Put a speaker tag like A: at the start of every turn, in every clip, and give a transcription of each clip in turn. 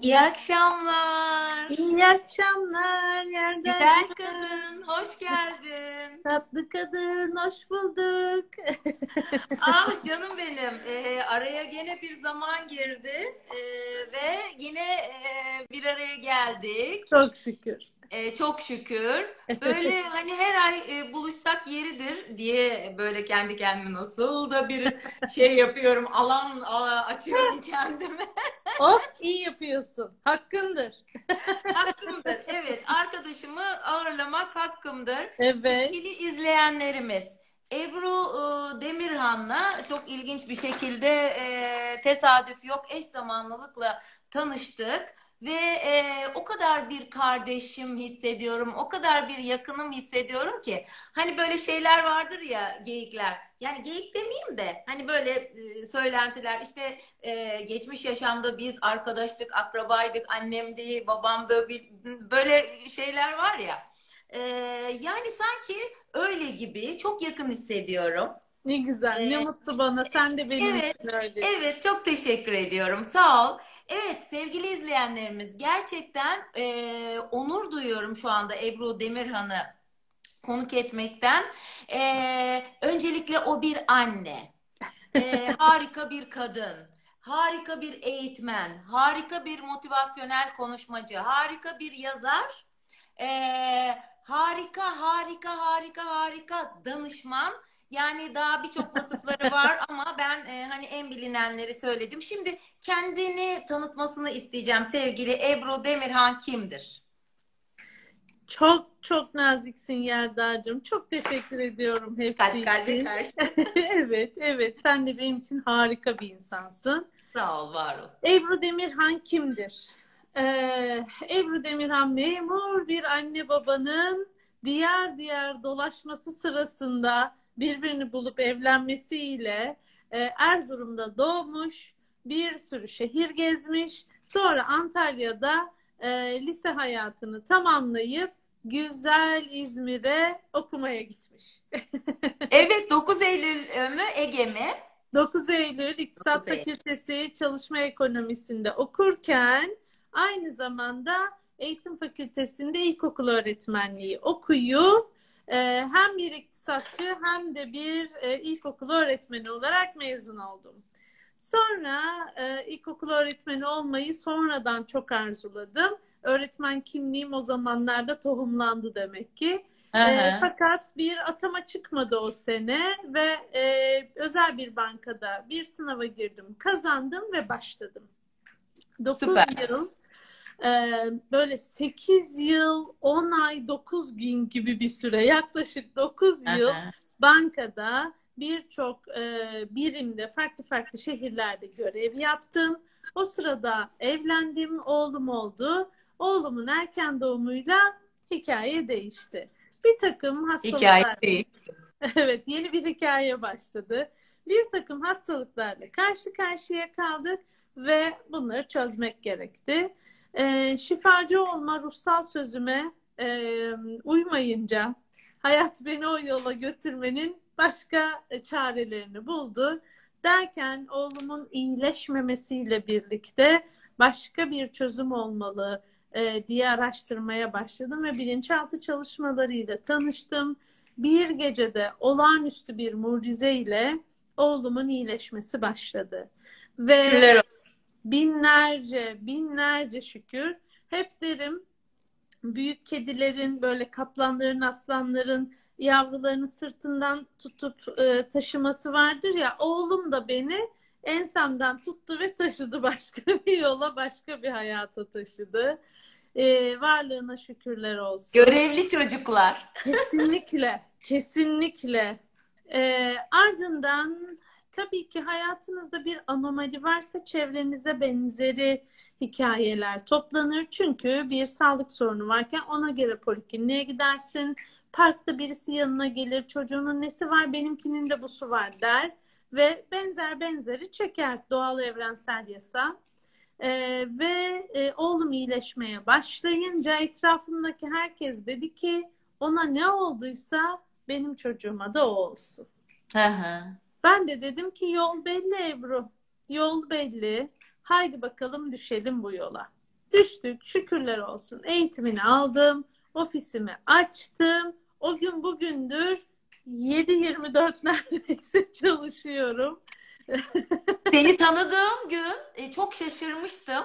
A: İyi akşamlar.
B: İyi akşamlar Yelda.
A: Güzel kadın, hoş geldin.
B: Tatlı kadın, hoş bulduk.
A: Ah canım benim, araya gene bir zaman girdi ve yine bir araya geldik.
B: Çok şükür.
A: Çok şükür. Böyle hani her ay buluşsak yeridir diye böyle kendi kendime nasıl da bir şey yapıyorum, açıyorum kendime.
B: Oh, iyi yapıyorsun. Hakkındır.
A: Hakkımdır. Evet, arkadaşımı ağırlamak hakkımdır.
B: Evet.
A: Sevgili izleyenlerimiz, Ebru Demirhan'la çok ilginç bir şekilde tesadüf yok, eş zamanlılıkla tanıştık ve o kadar bir kardeşim hissediyorum, o kadar bir yakınım hissediyorum ki hani böyle şeyler vardır ya, geyikler. Yani geyik demeyeyim de hani böyle söylentiler işte geçmiş yaşamda biz arkadaştık, akrabaydık, annemdi, babamdı, böyle şeyler var ya. E, Yani sanki öyle gibi çok yakın hissediyorum.
B: Ne güzel, ne
A: E,
B: mutlu bana. Sen de benim
A: evet,
B: için öylesin.
A: evet çok teşekkür ediyorum. Sağ ol. Evet sevgili izleyenlerimiz gerçekten onur duyuyorum şu anda Ebru Demirhan'ı konuk etmekten. Öncelikle o bir anne. Harika bir kadın, harika bir eğitmen, harika bir motivasyonel konuşmacı, harika bir yazar, harika, harika, harika, harika danışman. Yani daha birçok vasıfları var ama ben hani en bilinenleri söyledim. Şimdi kendini tanıtmasını isteyeceğim sevgili Ebru Demirhan kimdir?
B: Çok çok naziksin Yelda'cığım. Çok teşekkür ediyorum hepsi
A: Kalp kalbe
B: için.
A: karşı.
B: Evet, evet. Sen de benim için harika bir insansın.
A: Sağ ol, var ol.
B: Ebru Demirhan kimdir? Ebru Demirhan memur bir anne babanın diğer diğer dolaşması sırasında birbirini bulup evlenmesiyle Erzurum'da doğmuş, bir sürü şehir gezmiş, sonra Antalya'da lise hayatını tamamlayıp güzel İzmir'e okumaya gitmiş.
A: Evet 9 Eylül mü Ege mi?
B: 9 Eylül
A: 9
B: İktisat
A: Eylül.
B: Fakültesi Çalışma Ekonomisi'nde okurken aynı zamanda Eğitim Fakültesi'nde ilkokul öğretmenliği okuyup hem bir iktisatçı hem de bir ilkokul öğretmeni olarak mezun oldum. Sonra ilkokul öğretmeni olmayı sonradan çok arzuladım. Öğretmen kimliğim o zamanlarda tohumlandı demek ki.
A: Hı hı.
B: Fakat bir atama çıkmadı o sene ve özel bir bankada bir sınava girdim, kazandım ve başladım. 9
A: Süper.
B: yıl, böyle 8 yıl, 10 ay, 9 gün gibi bir süre, yaklaşık 9
A: Hı
B: yıl
A: hı.
B: bankada birçok birimde farklı farklı şehirlerde görev yaptım. O sırada evlendim, oğlum oldu. Oğlumun erken doğumuyla hikaye değişti. Bir takım
A: Hikaye
B: hastalıklar,
A: değil.
B: evet, yeni bir hikaye başladı. Bir takım hastalıklarla karşı karşıya kaldık ve bunları çözmek gerekti. Şifacı olma ruhsal sözüme uymayınca hayat beni o yola götürmenin başka çarelerini buldu. Derken oğlumun iyileşmemesiyle birlikte başka bir çözüm olmalı diye araştırmaya başladım ve bilinçaltı çalışmalarıyla tanıştım. Bir gecede olağanüstü bir mucize ile oğlumun iyileşmesi başladı. Ve
A: Şükürler olsun.
B: binlerce, binlerce şükür. Hep derim, büyük kedilerin, böyle kaplanların, aslanların yavrularını sırtından tutup taşıması vardır ya. Oğlum da beni ensemden tuttu ve taşıdı başka bir yola, başka bir hayata taşıdı. Varlığına şükürler olsun.
A: Görevli çocuklar.
B: Kesinlikle, kesinlikle. Ardından tabii ki hayatınızda bir anomali varsa çevrenize benzeri hikayeler toplanır. Çünkü bir sağlık sorunu varken ona göre polikliniğe gidersin. Parkta birisi yanına gelir, çocuğunun nesi var, benimkinin de busu var der. Ve benzer benzeri çeker, doğal evrensel yasa. Oğlum iyileşmeye başlayınca etrafımdaki herkes dedi ki ona ne olduysa benim çocuğuma da o olsun.
A: Hı hı.
B: Ben de dedim ki yol belli Ebru. Yol belli. Haydi bakalım düşelim bu yola. Düştük, şükürler olsun. Eğitimini aldım, ofisimi açtım. O gün bugündür 7/24 neredeyse çalışıyorum.
A: Seni tanıdığım gün çok şaşırmıştım.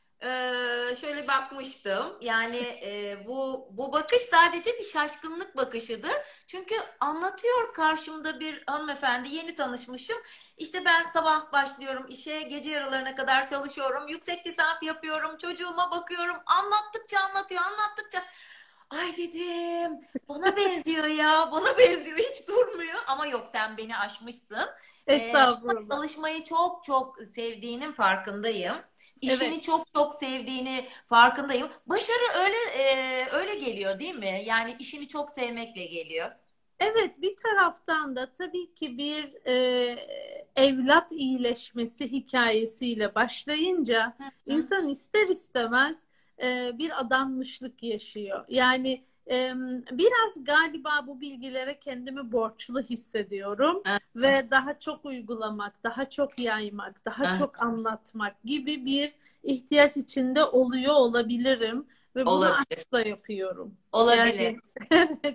A: Şöyle bakmıştım. Yani bu bakış sadece bir şaşkınlık bakışıdır. Çünkü anlatıyor karşımda bir hanımefendi, yeni tanışmışım. İşte ben sabah başlıyorum işe, gece yarılarına kadar çalışıyorum, yüksek lisans yapıyorum, çocuğuma bakıyorum. Anlattıkça anlatıyor, anlattıkça. Ay dedim, bana benziyor ya, bana benziyor, hiç durmuyor. Ama yok, sen beni aşmışsın.
B: Estağfurullah.
A: Çalışmayı çok çok sevdiğinin farkındayım.
B: Evet.
A: İşini çok çok sevdiğini farkındayım. Başarı öyle geliyor değil mi? Yani işini çok sevmekle geliyor.
B: Evet, bir taraftan da tabii ki bir evlat iyileşmesi hikayesiyle başlayınca
A: Hı hı.
B: insan ister istemez bir adanmışlık yaşıyor. Yani biraz galiba bu bilgilere kendimi borçlu hissediyorum
A: Hı hı.
B: ve daha çok uygulamak, daha çok yaymak, daha
A: Hı.
B: çok anlatmak gibi bir ihtiyaç içinde oluyor olabilirim ve bunu
A: Olabilir.
B: aşkla yapıyorum.
A: Olabilir.
B: Yani evet.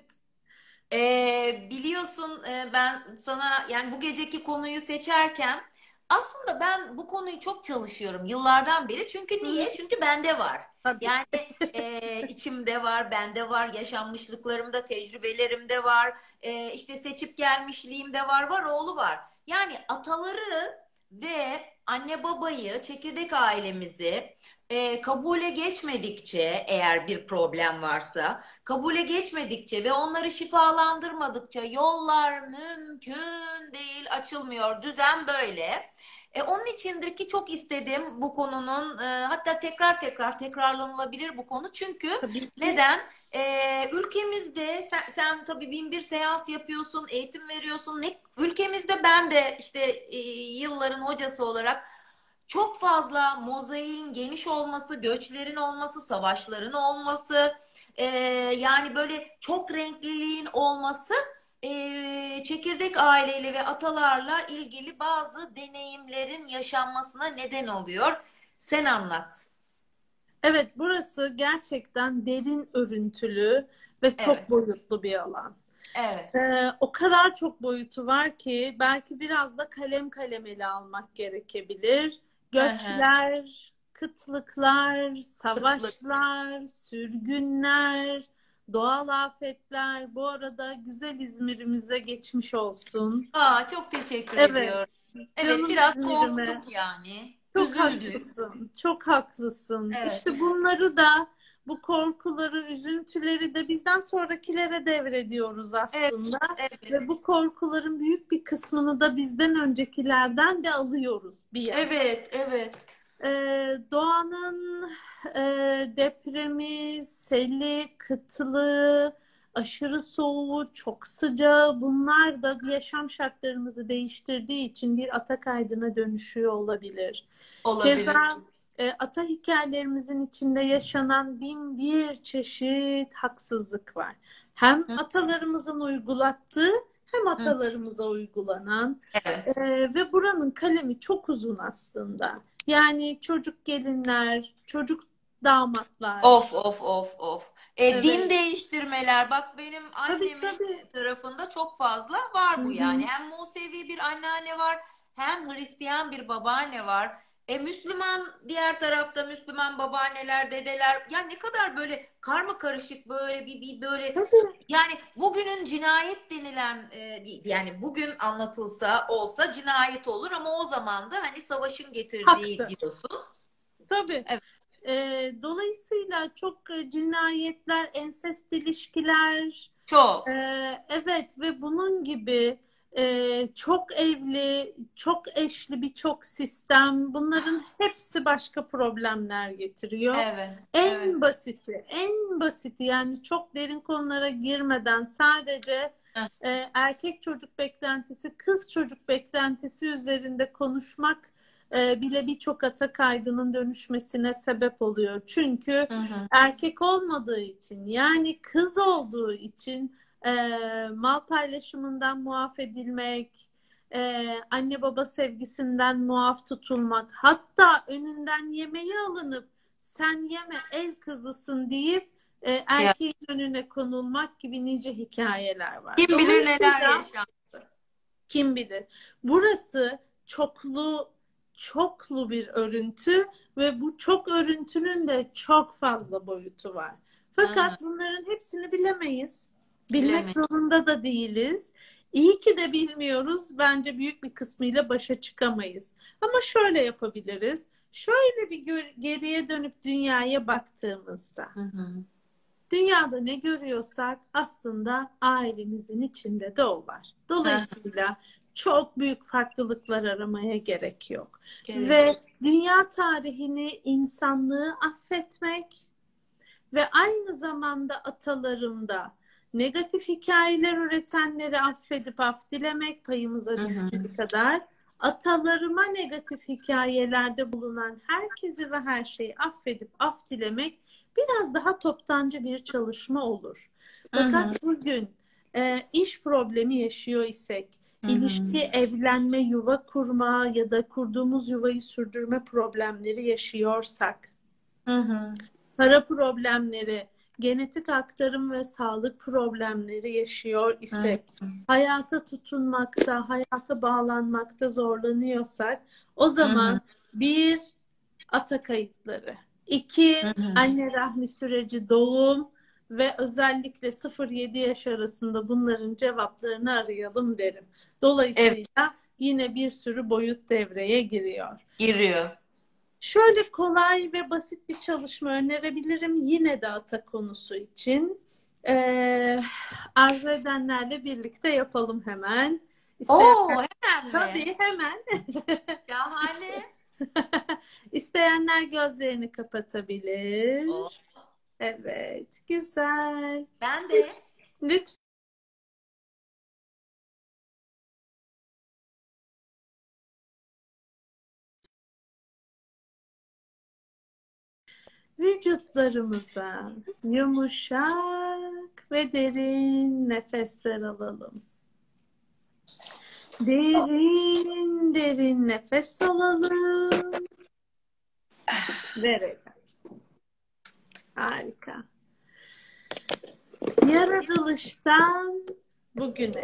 A: Biliyorsun, ben sana yani bu geceki konuyu seçerken aslında ben bu konuyu çok çalışıyorum yıllardan beri. Çünkü
B: Hı hı,
A: niye? Çünkü bende var.
B: tabii.
A: Yani içimde var, bende var, yaşanmışlıklarımda, tecrübelerimde var, işte seçip gelmişliğimde var oğlu var. Yani ataları ve anne babayı, çekirdek ailemizi kabule geçmedikçe, eğer bir problem varsa, kabule geçmedikçe ve onları şifalandırmadıkça yollar mümkün değil, açılmıyor. Düzen böyle. Onun içindir ki çok istedim bu konunun, hatta tekrar tekrar tekrarlanılabilir bu konu. Çünkü
B: Tabii ki.
A: neden? Ülkemizde sen tabii bin bir seans yapıyorsun, eğitim veriyorsun. Ülkemizde ben de işte yılların hocası olarak çok fazla mozaiğin geniş olması, göçlerin olması, savaşların olması, e, yani böyle çok renkliliğin olması, çekirdek aileyle ve atalarla ilgili bazı deneyimlerin yaşanmasına neden oluyor. Sen anlat.
B: Evet, burası gerçekten derin örüntülü ve
A: Evet,
B: çok boyutlu bir alan.
A: evet.
B: O kadar çok boyutu var ki belki biraz da kalem kalem ele almak gerekebilir.
A: Hı hı.
B: Göçler, kıtlıklar,
A: Kıtlık.
B: savaşlar, sürgünler, doğal afetler. Bu arada güzel İzmir'imize geçmiş olsun.
A: Aa, çok teşekkür
B: Evet,
A: ediyorum. Evet,
B: canım
A: biraz
B: İzmir'ime.
A: korktuk yani.
B: Çok
A: Üzüldük.
B: haklısın, çok haklısın. İşte
A: Evet.
B: bunları da, bu korkuları, üzüntüleri de bizden sonrakilere devrediyoruz
A: Evet,
B: aslında.
A: evet.
B: Ve bu korkuların büyük bir kısmını da bizden öncekilerden de alıyoruz bir yandan.
A: Evet, evet.
B: Doğanın depremi, seli, kıtlığı, aşırı soğuğu, çok sıcağı bunlar da yaşam şartlarımızı değiştirdiği için bir ata kaydına dönüşüyor olabilir.
A: Olabilir.
B: Keza ata hikayelerimizin içinde yaşanan bin bir çeşit haksızlık var. Hem
A: Hı
B: atalarımızın uygulattığı hem
A: hı.
B: atalarımıza uygulanan
A: Evet.
B: ve buranın kalemi çok uzun aslında. Yani çocuk gelinler, çocuk
A: Of
B: damatlar.
A: of of of. Din
B: Evet.
A: değiştirmeler. Bak, benim
B: Tabii
A: annemin
B: tabii.
A: tarafında çok fazla
B: Hı
A: var bu yani.
B: hı.
A: Hem Musevi bir anneanne var, hem Hristiyan bir babaanne var. Müslüman, diğer tarafta Müslüman babaanneler, dedeler. Ya ne kadar böyle karma karışık, böyle bir böyle,
B: Tabii.
A: yani bugünün cinayet denilen, yani bugün anlatılsa olsa cinayet olur ama o zaman da hani savaşın getirdiği
B: Haktı.
A: diyorsun.
B: Tabii.
A: Evet.
B: Dolayısıyla çok cinayetler, ensest ilişkiler,
A: Çok.
B: evet ve bunun gibi çok evli, çok eşli birçok sistem bunların hepsi başka problemler getiriyor.
A: Evet. Evet.
B: En basiti, en basiti yani çok derin konulara girmeden sadece
A: Heh.
B: erkek çocuk beklentisi, kız çocuk beklentisi üzerinde konuşmak bile birçok ata kaydının dönüşmesine sebep oluyor. Çünkü
A: Hı hı.
B: erkek olmadığı için yani kız olduğu için mal paylaşımından muaf edilmek, anne baba sevgisinden muaf tutulmak, hatta önünden yemeği alınıp sen yeme el kızısın deyip
A: Şey,
B: erkeğin önüne konulmak gibi nice hikayeler var.
A: kim bilir neler
B: Dolayısıyla
A: yaşandı.
B: kim bilir? Burası çoklu bir örüntü ve bu çok örüntünün de çok fazla boyutu var.
A: Hı hı.
B: Fakat bunların hepsini bilemeyiz. Bilmek
A: Bilemedim.
B: zorunda da değiliz. İyi ki de bilmiyoruz. Bence büyük bir kısmıyla başa çıkamayız. Ama şöyle yapabiliriz. Şöyle bir geriye dönüp dünyaya baktığımızda,
A: Hı hı.
B: dünyada ne görüyorsak aslında ailemizin içinde de o var.
A: Hı hı.
B: Dolayısıyla çok büyük farklılıklar aramaya gerek yok.
A: Gerek.
B: Ve dünya tarihini, insanlığı affetmek ve aynı zamanda atalarımda negatif hikayeler üretenleri affedip af dilemek
A: Hı
B: payımıza
A: hı.
B: düştüğü kadar atalarıma negatif hikayelerde bulunan herkesi ve her şeyi affedip af dilemek biraz daha toptancı bir çalışma olur.
A: Hı hı.
B: Fakat bugün iş problemi yaşıyor isek,
A: Hı hı.
B: ilişki, evlenme, yuva kurma ya da kurduğumuz yuvayı sürdürme problemleri yaşıyorsak,
A: Hı hı.
B: para problemleri, genetik aktarım ve sağlık problemleri yaşıyor
A: Hı hı.
B: isek, hayata tutunmakta, hayata bağlanmakta zorlanıyorsak, o
A: Hı hı.
B: zaman bir, ata kayıtları, iki,
A: Hı hı.
B: anne rahmi süreci, doğum ve özellikle 0-7 yaş arasında bunların cevaplarını arayalım derim.
A: Evet,
B: Dolayısıyla yine bir sürü boyut devreye giriyor.
A: giriyor.
B: Şöyle kolay ve basit bir çalışma önerebilirim yine de ata konusu için. Ee, Arzu edenlerle birlikte yapalım hemen. İsteyenler,
A: Oo, hemen mi?
B: tabii hemen.
A: Şahane.
B: İsteyenler gözlerini
A: Oo,
B: kapatabilir. Evet, güzel.
A: ben de.
B: Lütfen vücutlarımıza yumuşak ve derin nefesler alalım. Derin derin nefes alalım. Verelim. Harika. Yaratılıştan bugüne,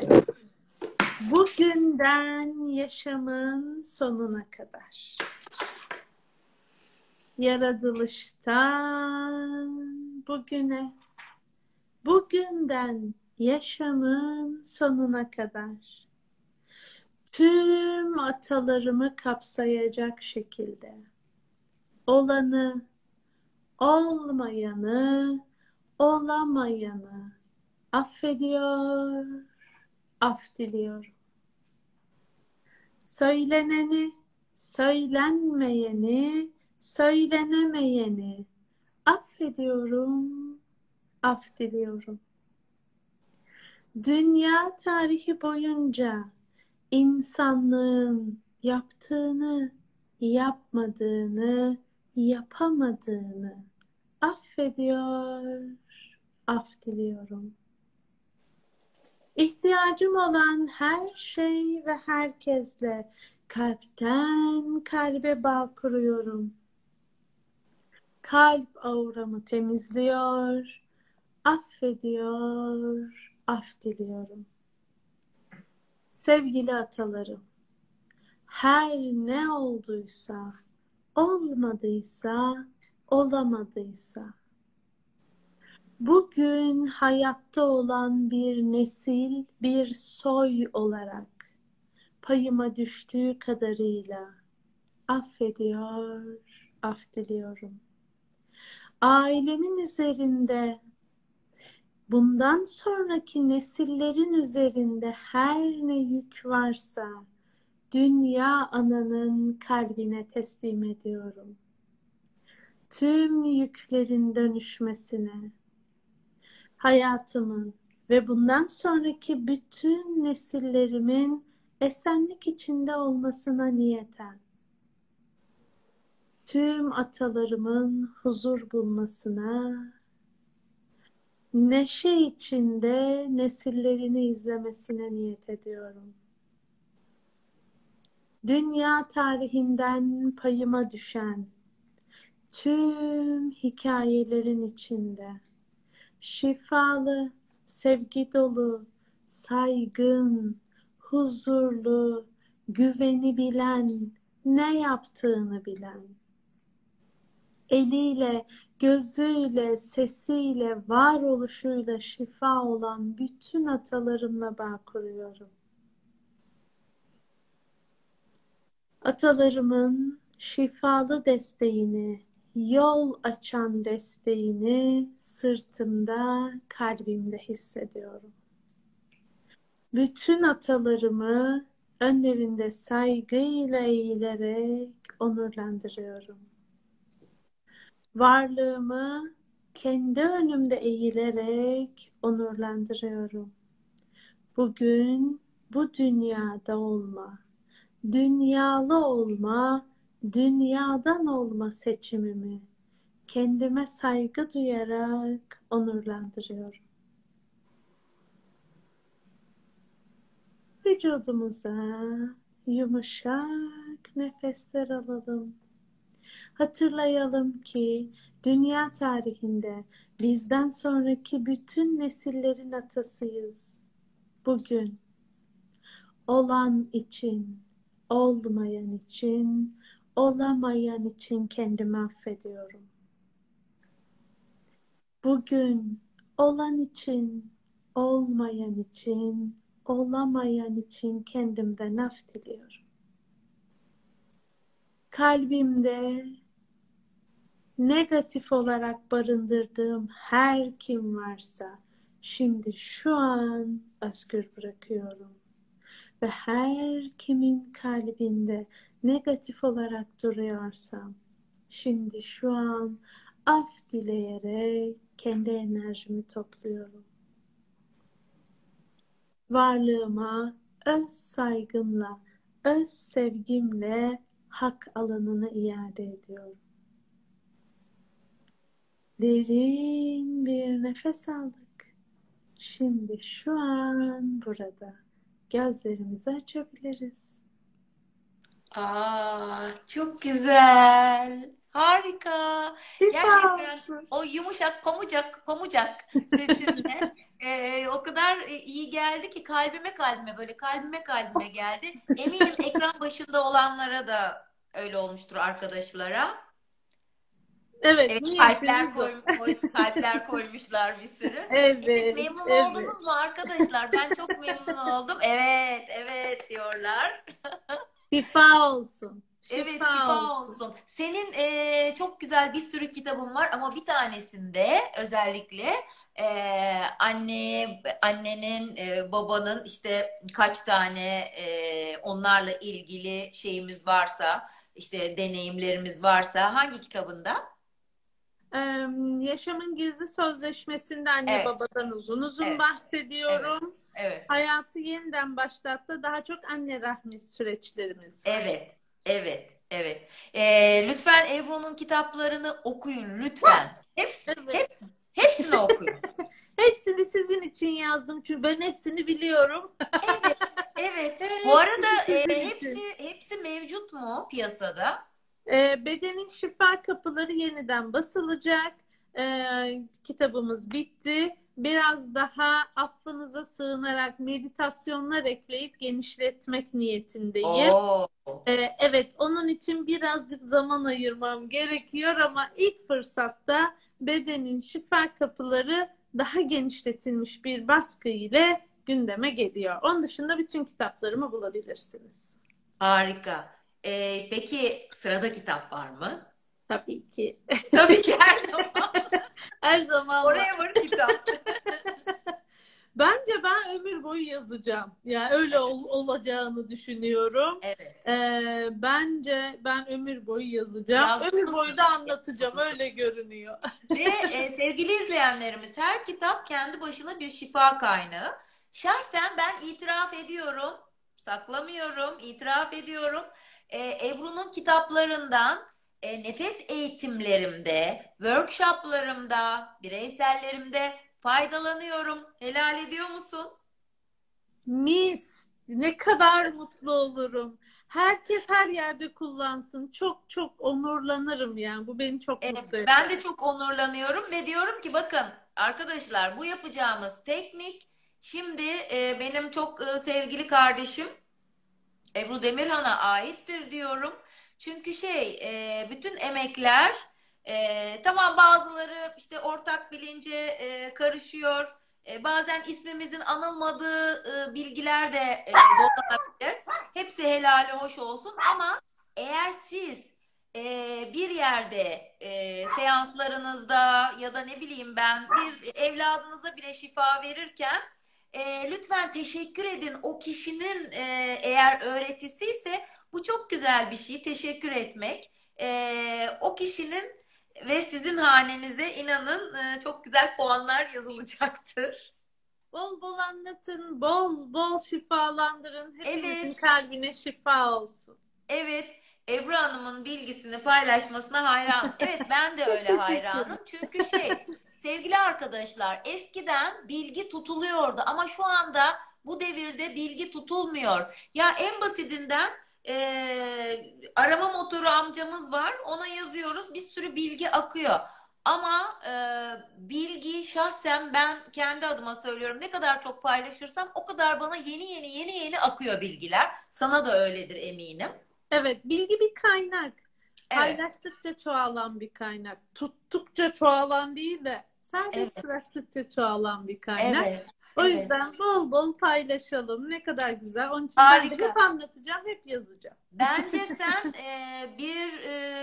B: bugünden yaşamın sonuna kadar. Yaratılıştan bugüne, bugünden yaşamın sonuna kadar. Tüm atalarımı kapsayacak şekilde olanı, olmayanı, olamayanı affediyor, af diliyorum. Söyleneni, söylenmeyeni, söylenemeyeni affediyorum, af diliyorum. Dünya tarihi boyunca insanlığın yaptığını, yapmadığını, yapamadığını affediyor, af diliyorum. İhtiyacım olan her şey ve herkesle kalpten kalbe bağ kuruyorum. Kalp auramı temizliyor, affediyor, af diliyorum. Sevgili atalarım, her ne olduysa, olmadıysa, olamadıysa, bugün hayatta olan bir nesil, bir soy olarak payıma düştüğü kadarıyla affediyor, af diliyorum. Ailemin üzerinde, bundan sonraki nesillerin üzerinde her ne yük varsa dünya ananın kalbine teslim ediyorum. Tüm yüklerin dönüşmesine, hayatımın ve bundan sonraki bütün nesillerimin esenlik içinde olmasına niyeten, tüm atalarımın huzur bulmasına, neşe içinde nesillerini izlemesine niyet ediyorum. Dünya tarihinden payıma düşen tüm hikayelerin içinde şifalı, sevgi dolu, saygın, huzurlu, güveni bilen, ne yaptığını bilen, eliyle, gözüyle, sesiyle, varoluşuyla şifa olan bütün atalarımla bağ kuruyorum. Atalarımın şifalı desteğini, yol açan desteğini sırtımda, kalbimde hissediyorum. Bütün atalarımı önlerinde saygıyla eğilerek onurlandırıyorum. Varlığımı kendi önümde eğilerek onurlandırıyorum. Bugün bu dünyada olma, dünyalı olma, dünyadan olma seçimimi kendime saygı duyarak onurlandırıyorum. Vücudumuza yumuşak nefesler alalım. Hatırlayalım ki dünya tarihinde bizden sonraki bütün nesillerin atasıyız. Bugün olan için, olmayan için, olamayan için kendimi affediyorum. Bugün olan için, olmayan için, olamayan için kendimden af diliyorum. Kalbimde negatif olarak barındırdığım her kim varsa şimdi şu an özgür bırakıyorum. Ve her kimin kalbinde negatif olarak duruyorsam şimdi şu an af dileyerek kendi enerjimi topluyorum. Varlığıma öz saygımla, öz sevgimle hak alanını iade ediyorum. Derin bir nefes aldık. Şimdi şu an burada gözlerimizi açabiliriz.
A: Çok güzel. Harika.
B: Şifa
A: Gerçekten
B: olsun.
A: o yumuşak pamucak sesinle o kadar iyi geldi ki kalbime böyle kalbime geldi. Eminim ekran başında olanlara da öyle olmuştur arkadaşlara.
B: Evet,
A: Evet, kalpler
B: niyetimiz o.
A: kalpler koymuşlar bir sürü. Evet,
B: Evet,
A: memnun
B: evet.
A: oldunuz mu arkadaşlar? Ben çok memnun oldum. Evet, evet diyorlar.
B: Şifa olsun.
A: Evet,
B: Şifa
A: şifa
B: olsun.
A: olsun. Senin çok güzel bir sürü kitabın var ama bir tanesinde özellikle annenin, babanın işte kaç tane onlarla ilgili şeyimiz varsa, işte deneyimlerimiz varsa hangi kitabında?
B: Ee, Yaşamın Gizli Sözleşmesi'nde anne
A: Evet,
B: babadan uzun uzun
A: evet, evet,
B: bahsediyorum.
A: evet.
B: Hayatı yeniden başlattı. Daha çok anne rahmi süreçlerimiz var.
A: Evet, evet, evet. Lütfen Ebru'nun kitaplarını okuyun, lütfen.
B: Evet.
A: Hepsini okuyun.
B: Hepsini sizin için yazdım çünkü ben hepsini biliyorum.
A: Evet, evet. Bu arada
B: Hepsini sizin
A: hepsi
B: için.
A: hepsi mevcut mu piyasada?
B: Bedenin Şifa Kapıları yeniden basılacak. Kitabımız bitti. Biraz daha affınıza sığınarak meditasyonlar ekleyip genişletmek niyetindeyim.
A: Oo,
B: Evet, onun için birazcık zaman ayırmam gerekiyor ama ilk fırsatta Bedenin Şifa Kapıları daha genişletilmiş bir baskı ile gündeme geliyor. Onun dışında bütün kitaplarımı bulabilirsiniz.
A: harika. Peki sırada kitap var mı?
B: Tabii ki.
A: Tabii ki her zaman.
B: Her zaman var.
A: Forever kitap.
B: Bence ben ömür boyu yazacağım. Yani öyle
A: Evet,
B: olacağını düşünüyorum.
A: evet.
B: Bence ben ömür boyu yazacağım. Ömür boyu da
A: Yazmalısın.
B: anlatacağım. Öyle görünüyor.
A: Ve sevgili izleyenlerimiz her kitap kendi başına bir şifa kaynağı. Şahsen ben itiraf ediyorum, saklamıyorum, itiraf ediyorum. Ebru'nun kitaplarından nefes eğitimlerimde, workshoplarımda, bireysellerimde faydalanıyorum. Helal ediyor musun?
B: Mis, ne kadar mutlu olurum. Herkes her yerde kullansın. Çok çok onurlanırım yani. Bu beni çok mutlu eder.
A: Ben de çok onurlanıyorum ve diyorum ki bakın arkadaşlar, bu yapacağımız teknik şimdi benim çok sevgili kardeşim Ebru Demirhan'a aittir diyorum. Çünkü bütün emekler tamam, bazıları işte ortak bilince karışıyor. Bazen ismimizin anılmadığı bilgiler de dolanabilir. Hepsi helali hoş olsun ama eğer siz bir yerde seanslarınızda ya da ne bileyim ben bir evladınıza bile şifa verirken lütfen teşekkür edin. O kişinin eğer öğretisi ise bu çok güzel bir şey. Teşekkür etmek. O kişinin ve sizin hanenize inanın çok güzel puanlar yazılacaktır.
B: Bol bol anlatın, bol bol şifalandırın. Hepimizin
A: Evet,
B: kalbine şifa olsun.
A: evet. Ebru Hanım'ın bilgisini paylaşmasına hayran. Evet, ben de öyle hayranım. Çünkü sevgili arkadaşlar, eskiden bilgi tutuluyordu ama şu anda bu devirde bilgi tutulmuyor. Ya en basitinden arama motoru amcamız var. Ona yazıyoruz. Bir sürü bilgi akıyor. Ama bilgi, şahsen ben kendi adıma söylüyorum, ne kadar çok paylaşırsam o kadar bana yeni yeni akıyor bilgiler. Sana da öyledir eminim.
B: Evet, bilgi bir kaynak.
A: Evet,
B: Paylaştıkça çoğalan bir kaynak. Tuttukça çoğalan değil de serbest
A: evet,
B: bıraktıkça çoğalan bir kaynak.
A: evet,
B: O
A: evet.
B: yüzden bol bol paylaşalım. Ne kadar güzel. Onun için ben de hep
A: Harika.
B: anlatacağım, hep yazacağım.
A: Bence sen bir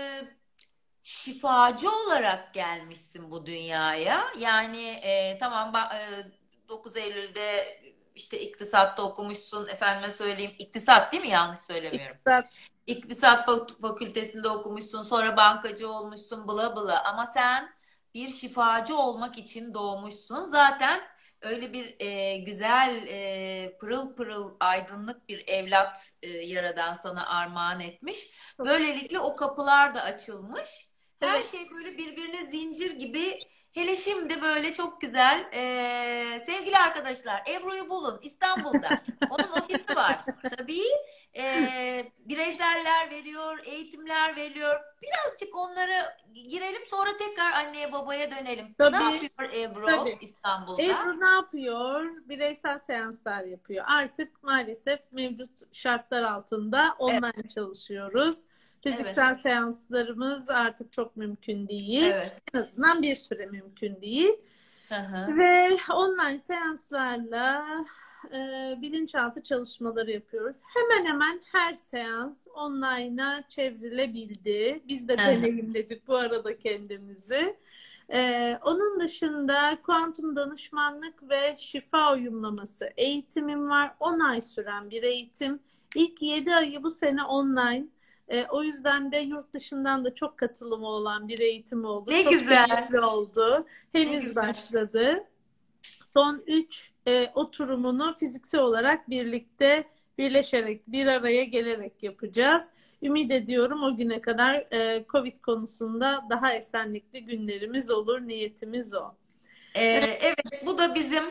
A: şifacı olarak gelmişsin bu dünyaya. Yani tamam, 9 Eylül'de işte iktisatta okumuşsun. Efendime söyleyeyim, iktisat değil mi? Yanlış söylemiyorum.
B: İktisat.
A: İktisat Fakültesinde okumuşsun, sonra bankacı olmuşsun, bla bla. Ama sen bir şifacı olmak için doğmuşsun. Zaten öyle bir güzel, pırıl pırıl, aydınlık bir evlat Yaradan sana armağan etmiş. Böylelikle o kapılar da açılmış. Her
B: Evet.
A: şey böyle birbirine zincir gibi. Hele şimdi böyle çok güzel. Sevgili arkadaşlar, Ebru'yu bulun İstanbul'da. Onun ofisi var. Tabii bireyseller veriyor, eğitimler veriyor. Birazcık onlara girelim, sonra tekrar anneye babaya dönelim. Ne
B: Tabii,
A: yapıyor Ebru
B: tabii.
A: İstanbul'da?
B: Ebru ne yapıyor? Bireysel seanslar yapıyor. Artık maalesef mevcut şartlar altında
A: Evet,
B: online çalışıyoruz.
A: evet,
B: Fiziksel seanslarımız artık çok mümkün değil.
A: evet.
B: En azından bir süre mümkün değil.
A: Hı hı.
B: Ve online seanslarla bilinçaltı çalışmaları yapıyoruz. Hemen hemen her seans online'a çevrilebildi. Biz de
A: Hı hı.
B: deneyimledik bu arada kendimizi. Onun dışında kuantum danışmanlık ve şifa uyumlaması eğitimim var. 10 ay süren bir eğitim. İlk 7 ayı bu sene online. O yüzden de yurt dışından da çok katılımı olan bir eğitim oldu.
A: Ne
B: Çok
A: güzel,
B: keyifli oldu.
A: ne
B: Henüz
A: güzel.
B: başladı. Son 3 oturumunu fiziksel olarak birlikte birleşerek, bir araya gelerek yapacağız. Ümit ediyorum o güne kadar Covid konusunda daha esenlikli günlerimiz olur. Niyetimiz o.
A: Evet, bu da bizim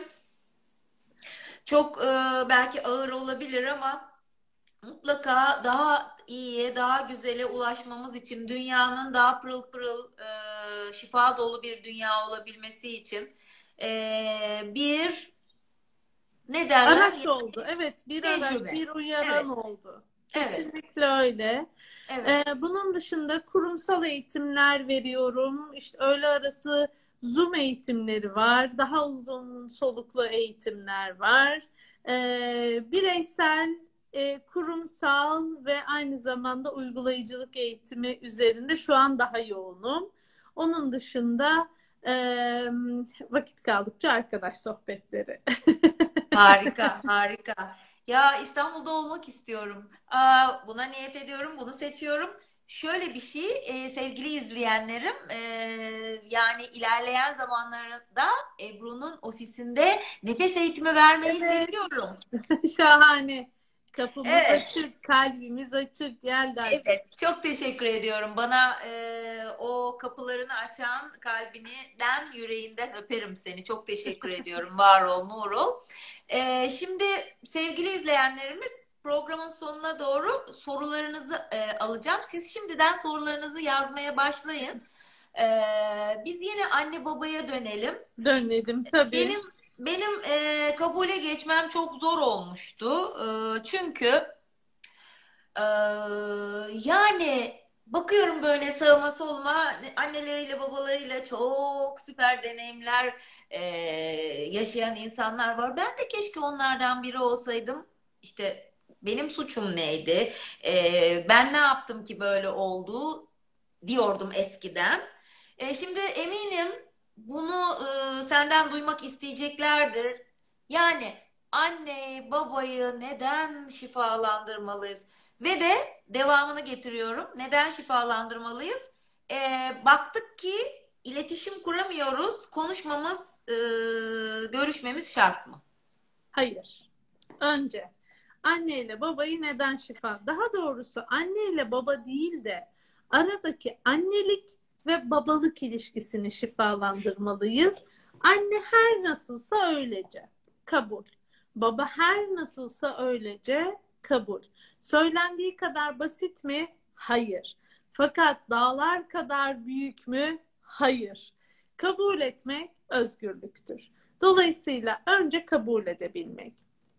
A: çok belki ağır olabilir ama mutlaka daha iyiye, daha güzele ulaşmamız için, dünyanın daha pırıl pırıl, şifa dolu bir dünya olabilmesi için bir, ne derler?
B: Araç oldu. Evet, bir araç,
A: Tecrübe.
B: bir uyaran
A: Evet,
B: oldu.
A: evet,
B: Kesinlikle öyle.
A: evet.
B: Bunun dışında kurumsal eğitimler veriyorum. İşte öğle arası Zoom eğitimleri var. Daha uzun soluklu eğitimler var. Bireysel, kurumsal ve aynı zamanda uygulayıcılık eğitimi üzerinde şu an daha yoğunum. Onun dışında e, vakit kaldıkça arkadaş sohbetleri.
A: Harika, harika. Ya İstanbul'da olmak istiyorum. Buna niyet ediyorum, bunu seçiyorum. Şöyle bir şey, sevgili izleyenlerim, yani ilerleyen zamanlarda Ebru'nun ofisinde nefes eğitimi vermeyi
B: Evet.
A: seviyorum.
B: Şahane. Kapımız
A: Evet.
B: açık, kalbimiz açık. Gel Dercan.
A: Evet, çok teşekkür ediyorum. Bana o kapılarını açan kalbinden, yüreğinden öperim seni. Çok teşekkür ediyorum. Var ol, nur ol. Şimdi sevgili izleyenlerimiz, programın sonuna doğru sorularınızı alacağım. Siz şimdiden sorularınızı yazmaya başlayın. Biz yine anne babaya dönelim.
B: Dönelim tabii.
A: Benim kabule geçmem çok zor olmuştu. Çünkü e, yani bakıyorum böyle sağıma soluma anneleriyle babalarıyla çok süper deneyimler yaşayan insanlar var. Ben de keşke onlardan biri olsaydım. İşte benim suçum neydi? Ben ne yaptım ki böyle oldu diyordum eskiden. Şimdi eminim bunu senden duymak isteyeceklerdir. Yani anne, babayı neden şifalandırmalıyız? Ve de devamını getiriyorum. Neden şifalandırmalıyız? Baktık ki iletişim kuramıyoruz. Konuşmamız, görüşmemiz şart mı?
B: Hayır. Önce anne ile babayı neden daha doğrusu anne ile baba değil de aradaki annelik ve babalık ilişkisini şifalandırmalıyız. Anne her nasılsa öylece. Kabul. Baba her nasılsa öylece. Kabul. Söylendiği kadar basit mi? Hayır. Fakat dağlar kadar büyük mü? Hayır. Kabul etmek özgürlüktür. Dolayısıyla önce kabul edebilmek.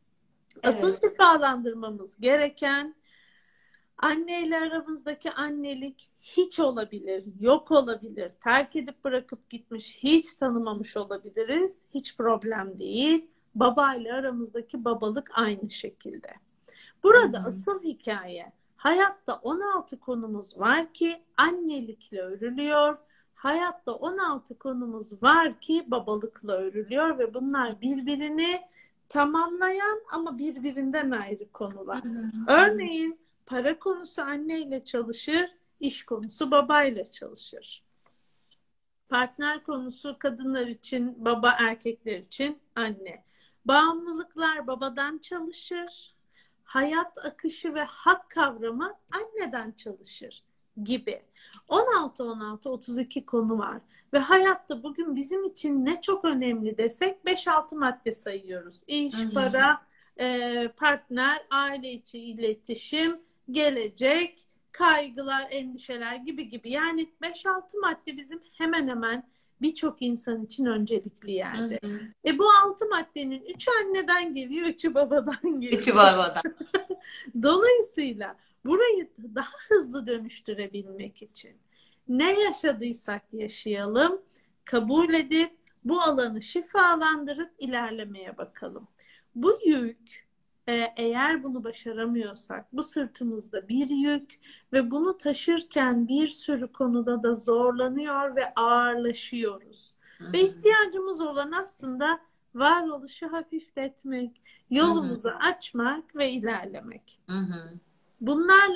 B: Asıl
A: Evet.
B: şifalandırmamız gereken anne ile aramızdaki annelik hiç olabilir, yok olabilir, terk edip bırakıp gitmiş, hiç tanımamış olabiliriz. Hiç problem değil. Baba ile aramızdaki babalık aynı şekilde.
A: Hı
B: Burada
A: hı.
B: asıl hikaye, hayatta 16 konumuz var ki annelikle örülüyor. Hayatta 16 konumuz var ki babalıkla örülüyor ve bunlar birbirini tamamlayan ama birbirinden ayrı
A: Hı
B: konular.
A: hı. Hı hı.
B: Örneğin para konusu anneyle çalışır, iş konusu babayla çalışır. Partner konusu kadınlar için baba, erkekler için anne. Bağımlılıklar babadan çalışır. Hayat akışı ve hak kavramı anneden çalışır gibi. 16-16-32 konu var. Ve hayatta bugün bizim için ne çok önemli desek 5-6 madde sayıyoruz.
A: Hı
B: İş,
A: hı.
B: para, partner, aile içi iletişim, gelecek, kaygılar, endişeler gibi gibi. Yani 5-6 madde bizim hemen hemen birçok insan için öncelikli
A: Hı
B: yerde.
A: hı.
B: Bu 6 maddenin 3'ü anneden geliyor, 3'ü babadan
A: Üçü
B: geliyor.
A: var bana.
B: Dolayısıyla burayı daha hızlı dönüştürebilmek için ne yaşadıysak yaşayalım, kabul edip bu alanı şifalandırıp ilerlemeye bakalım. Bu yük, eğer bunu başaramıyorsak, bu sırtımızda bir yük ve bunu taşırken bir sürü konuda da zorlanıyor ve ağırlaşıyoruz.
A: Hı
B: Ve
A: hı.
B: ihtiyacımız olan aslında varoluşu hafifletmek,
A: Hı hı.
B: yolumuzu açmak ve ilerlemek.
A: Hı hı.
B: Bunlarla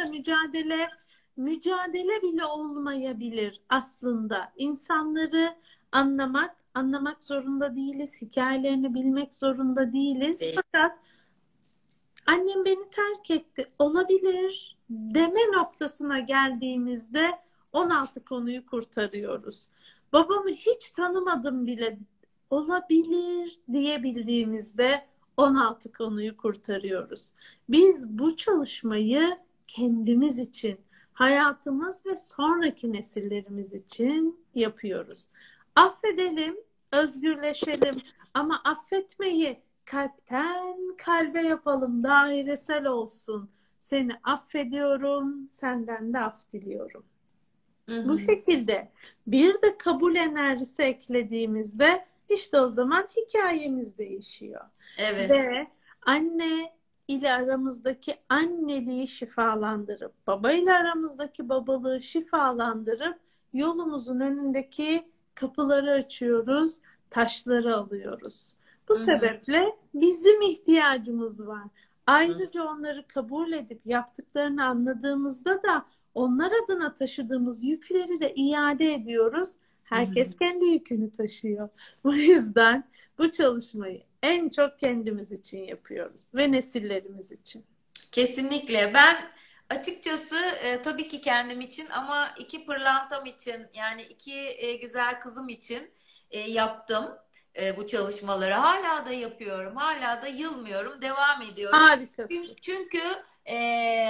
B: mücadele bile olmayabilir aslında. İnsanları anlamak zorunda değiliz, hikayelerini bilmek zorunda değiliz.
A: Değil.
B: Fakat annem beni terk etti, olabilir deme noktasına geldiğimizde 16 konuyu kurtarıyoruz. Babamı hiç tanımadım bile, olabilir diyebildiğimizde 16 konuyu kurtarıyoruz. Biz bu çalışmayı kendimiz için, hayatımız ve sonraki nesillerimiz için yapıyoruz. Affedelim, özgürleşelim ama affetmeyi kalpten kalbe yapalım, dairesel olsun. Seni affediyorum, senden de af diliyorum.
A: Hı
B: Bu
A: hı.
B: şekilde bir de kabul enerjisi eklediğimizde işte o zaman hikayemiz değişiyor.
A: Evet.
B: Ve anne ile aramızdaki anneliği şifalandırıp, baba ile aramızdaki babalığı şifalandırıp yolumuzun önündeki kapıları açıyoruz, taşları alıyoruz. Bu
A: Hı hı.
B: sebeple bizim ihtiyacımız var.
A: Hı
B: Ayrıca onları kabul edip yaptıklarını anladığımızda da onlar adına taşıdığımız yükleri de iade ediyoruz.
A: hı.
B: Herkes kendi yükünü taşıyor. Bu yüzden bu çalışmayı en çok kendimiz için yapıyoruz ve nesillerimiz için.
A: Kesinlikle. Ben açıkçası tabii ki kendim için ama iki pırlantam için yani iki güzel kızım için yaptım. bu çalışmaları. Hala da yapıyorum. Hala da yılmıyorum. Devam ediyorum.
B: Harikasın.
A: Çünkü e,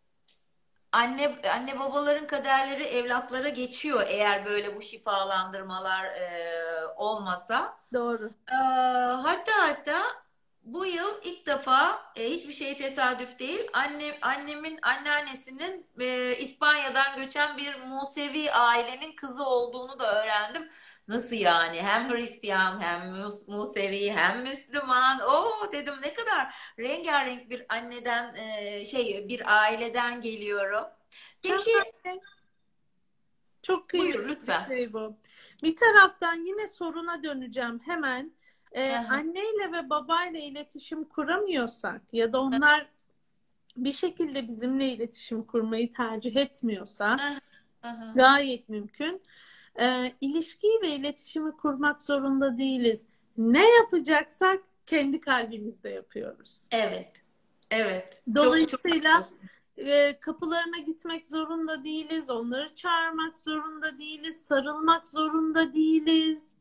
A: anne babaların kaderleri evlatlara geçiyor eğer böyle bu şifalandırmalar olmasa.
B: Doğru.
A: Hatta bu yıl ilk defa hiçbir şey tesadüf değil. Annemin anneannesinin İspanya'dan göçen bir Musevi ailenin kızı olduğunu da öğrendim. Nasıl yani? Hem Hristiyan, hem Musevi, hem Müslüman. Oo dedim, ne kadar rengarenk bir anneden bir aileden geliyorum. Peki
B: Şahane. Çok
A: buyur
B: kıymetli bir
A: lütfen.
B: şey bu. Bir taraftan yine soruna döneceğim hemen.
A: Hı hı,
B: Anneyle ve babayla iletişim kuramıyorsak ya da onlar bir şekilde bizimle iletişim kurmayı tercih etmiyorsa
A: hı hı,
B: gayet mümkün. İlişkiyi ve iletişimi kurmak zorunda değiliz. Ne yapacaksak kendi kalbimizde yapıyoruz.
A: evet. Evet. Çok çok
B: Dolayısıyla
A: haklısın.
B: kapılarına gitmek zorunda değiliz, onları çağırmak zorunda değiliz, sarılmak zorunda değiliz,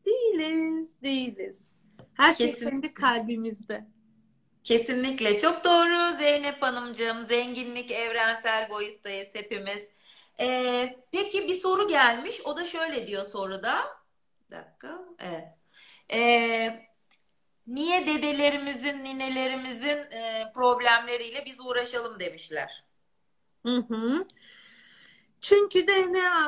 B: değiliz. Her şey kendi
A: Kesinlikle.
B: kalbimizde.
A: Kesinlikle. Çok doğru Zeynep Hanımcığım. Zenginlik evrensel boyuttayız hepimiz. Peki bir soru gelmiş. O da şöyle diyor soruda. Bir dakika. Evet. Ee, Niye dedelerimizin, ninelerimizin problemleriyle biz uğraşalım demişler.
B: Hı hı. Çünkü DNA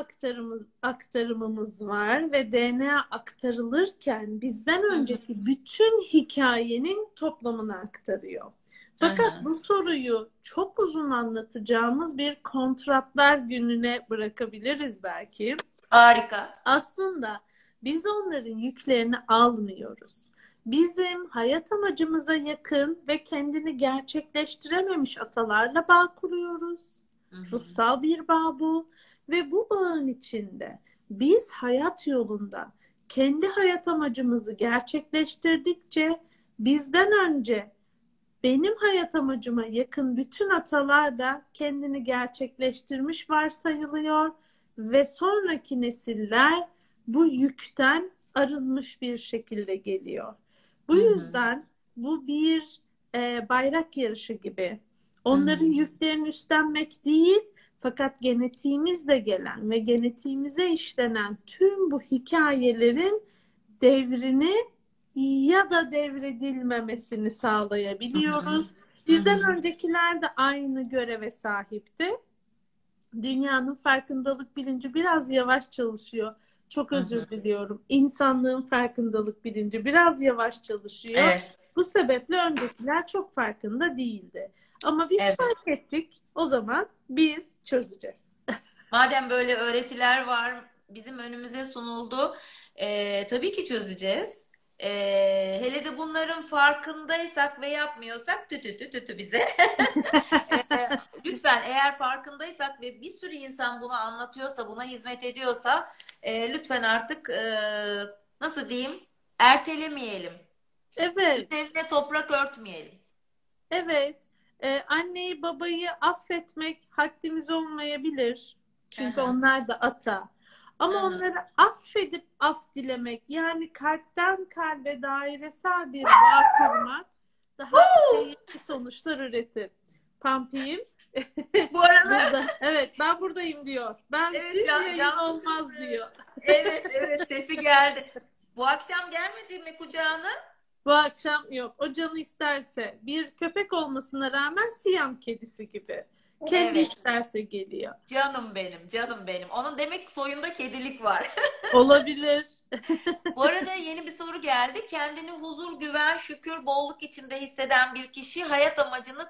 B: aktarımımız var ve DNA aktarılırken bizden
A: Hı hı,
B: önceki bütün hikayenin toplamını aktarıyor.
A: hı
B: Fakat
A: hı.
B: bu soruyu çok uzun anlatacağımız bir kontratlar gününe bırakabiliriz belki.
A: Harika.
B: Aslında biz onların yüklerini almıyoruz. Bizim hayat amacımıza yakın ve kendini gerçekleştirememiş atalarla bağ kuruyoruz.
A: Hı hı,
B: Ruhsal bir bağ bu ve bu bağın içinde biz hayat yolunda kendi hayat amacımızı gerçekleştirdikçe bizden önce benim hayat amacıma yakın bütün atalar da kendini gerçekleştirmiş varsayılıyor ve sonraki nesiller bu yükten arınmış bir şekilde geliyor. Bu
A: hı hı,
B: yüzden bu bir bayrak yarışı gibi.
A: hı
B: Onların
A: hı,
B: yüklerini üstlenmek değil, fakat genetiğimizle gelen ve genetiğimize işlenen tüm bu hikayelerin devrini ya da devredilmemesini
A: hı hı,
B: sağlayabiliyoruz.
A: hı hı.
B: Bizden öncekiler de aynı göreve sahipti. Dünyanın farkındalık bilinci biraz yavaş çalışıyor. Çok
A: Hı hı.
B: özür diliyorum. İnsanlığın farkındalık bilinci biraz yavaş çalışıyor.
A: Evet,
B: Bu sebeple öncekiler çok farkında değildi. Ama biz
A: evet.
B: fark ettik. O zaman biz çözeceğiz.
A: Madem böyle öğretiler var, bizim önümüze sunuldu. Tabii ki çözeceğiz. Hele de bunların farkındaysak ve yapmıyorsak tütü tütü tütü bize. Lütfen, eğer farkındaysak ve bir sürü insan bunu anlatıyorsa, buna hizmet ediyorsa, lütfen artık nasıl diyeyim, ertelemeyelim.
B: Evet,
A: Üzerine toprak örtmeyelim.
B: evet. Anneyi babayı affetmek haddimiz olmayabilir.
A: Hı
B: Çünkü
A: hı,
B: onlar da ata.
A: hı
B: Ama
A: hı.
B: onları affedip af dilemek, yani kalpten kalbe dairesel bir bağ kurmak daha keyifli sonuçlar üretir. Pampiyim
A: Bu arada
B: burada. Evet, ben buradayım diyor.
A: evet,
B: Bensiz yayın
A: Cansucuğum,
B: olmaz diyor.
A: evet evet, sesi geldi. Bu akşam gelmedi mi kucağına?
B: Bu akşam yok. O canı isterse bir köpek olmasına rağmen Siyam kedisi gibi. Kendi
A: Evet.
B: isterse geliyor.
A: Canım benim, canım benim. Onun demek soyunda kedilik var.
B: Olabilir.
A: Bu arada yeni bir soru geldi. Kendini huzur, güven, şükür, bolluk içinde hisseden bir kişi hayat amacını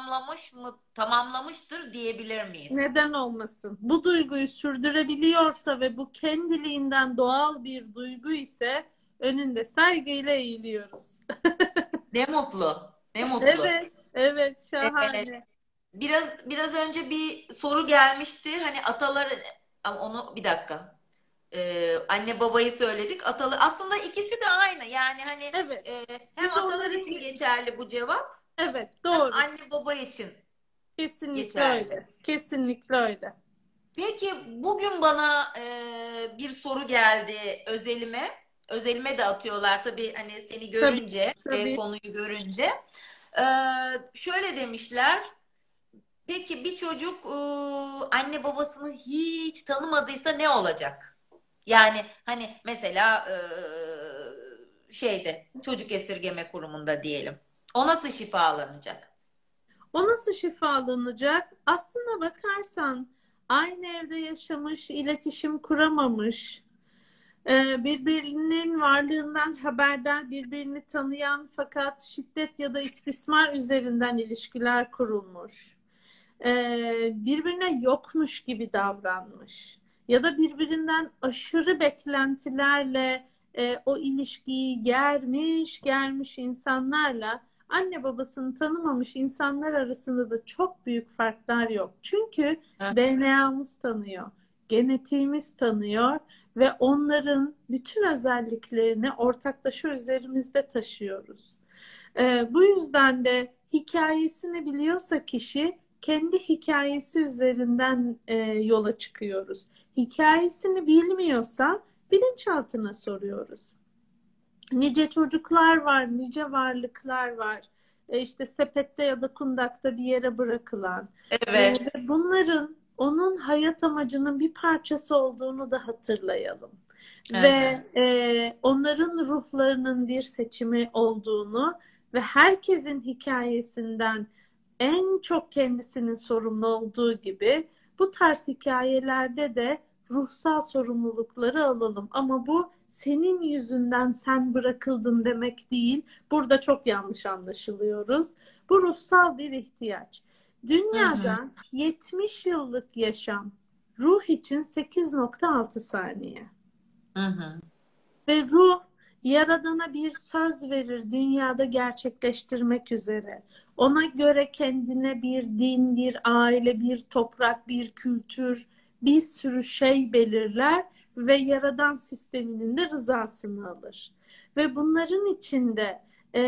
A: tamamlamıştır diyebilir miyiz?
B: Neden olmasın? Bu duyguyu sürdürebiliyorsa ve bu kendiliğinden doğal bir duygu ise önünde saygıyla eğiliyoruz.
A: Ne mutlu, ne mutlu.
B: Evet, evet,
A: Evet.
B: şahane.
A: Biraz önce bir soru gelmişti. Hani atalar, ama onu bir dakika. Anne babayı söyledik. Atalı aslında ikisi de aynı. Yani hani
B: Evet,
A: hem
B: biz
A: atalar
B: onların
A: için geçerli bu cevap,
B: evet,
A: hem
B: doğru.
A: anne baba için
B: Kesinlikle
A: geçerli.
B: öyle. Kesinlikle öyle.
A: Peki bugün bana bir soru geldi özelime. özelime de atıyorlar tabii hani seni
B: Tabii,
A: görünce,
B: tabii.
A: konuyu görünce. Ee, Şöyle demişler. Peki bir çocuk anne babasını hiç tanımadıysa ne olacak? Yani hani mesela şeyde çocuk esirgeme kurumunda diyelim. O nasıl şifalanacak?
B: O nasıl şifalanacak? Aslına bakarsan aynı evde yaşamış, iletişim kuramamış, birbirinin varlığından haberdar, birbirini tanıyan fakat şiddet ya da istismar üzerinden ilişkiler kurulmuş. Birbirine yokmuş gibi davranmış ya da birbirinden aşırı beklentilerle o ilişkiyi germiş insanlarla anne babasını tanımamış insanlar arasında da çok büyük farklar yok. Çünkü
A: Hı
B: DNA'mız tanıyor, genetiğimiz tanıyor ve onların bütün özelliklerini ortaklaşa üzerimizde taşıyoruz. Bu yüzden de hikayesini biliyorsa kişi kendi hikayesi üzerinden yola çıkıyoruz. Hikayesini bilmiyorsa bilinçaltına soruyoruz. Nice çocuklar var, nice varlıklar var. İşte sepette ya da kundakta bir yere bırakılan.
A: Evet.
B: Ve bunların onun hayat amacının bir parçası olduğunu da hatırlayalım.
A: Hı
B: Ve
A: hı.
B: onların ruhlarının bir seçimi olduğunu ve herkesin hikayesinden en çok kendisinin sorumlu olduğu gibi bu tarz hikayelerde de ruhsal sorumlulukları alalım. Ama bu senin yüzünden sen bırakıldın demek değil. Burada çok yanlış anlaşılıyoruz. Bu ruhsal bir ihtiyaç.
A: Hı hı.
B: Dünyada 70 yıllık yaşam ruh için 8,6 saniye.
A: Hı hı.
B: Ve ruh Yaradan'a bir söz verir dünyada gerçekleştirmek üzere. Ona göre kendine bir din, bir aile, bir toprak, bir kültür, bir sürü şey belirler ve Yaradan sisteminin de rızasını alır. Ve bunların içinde e,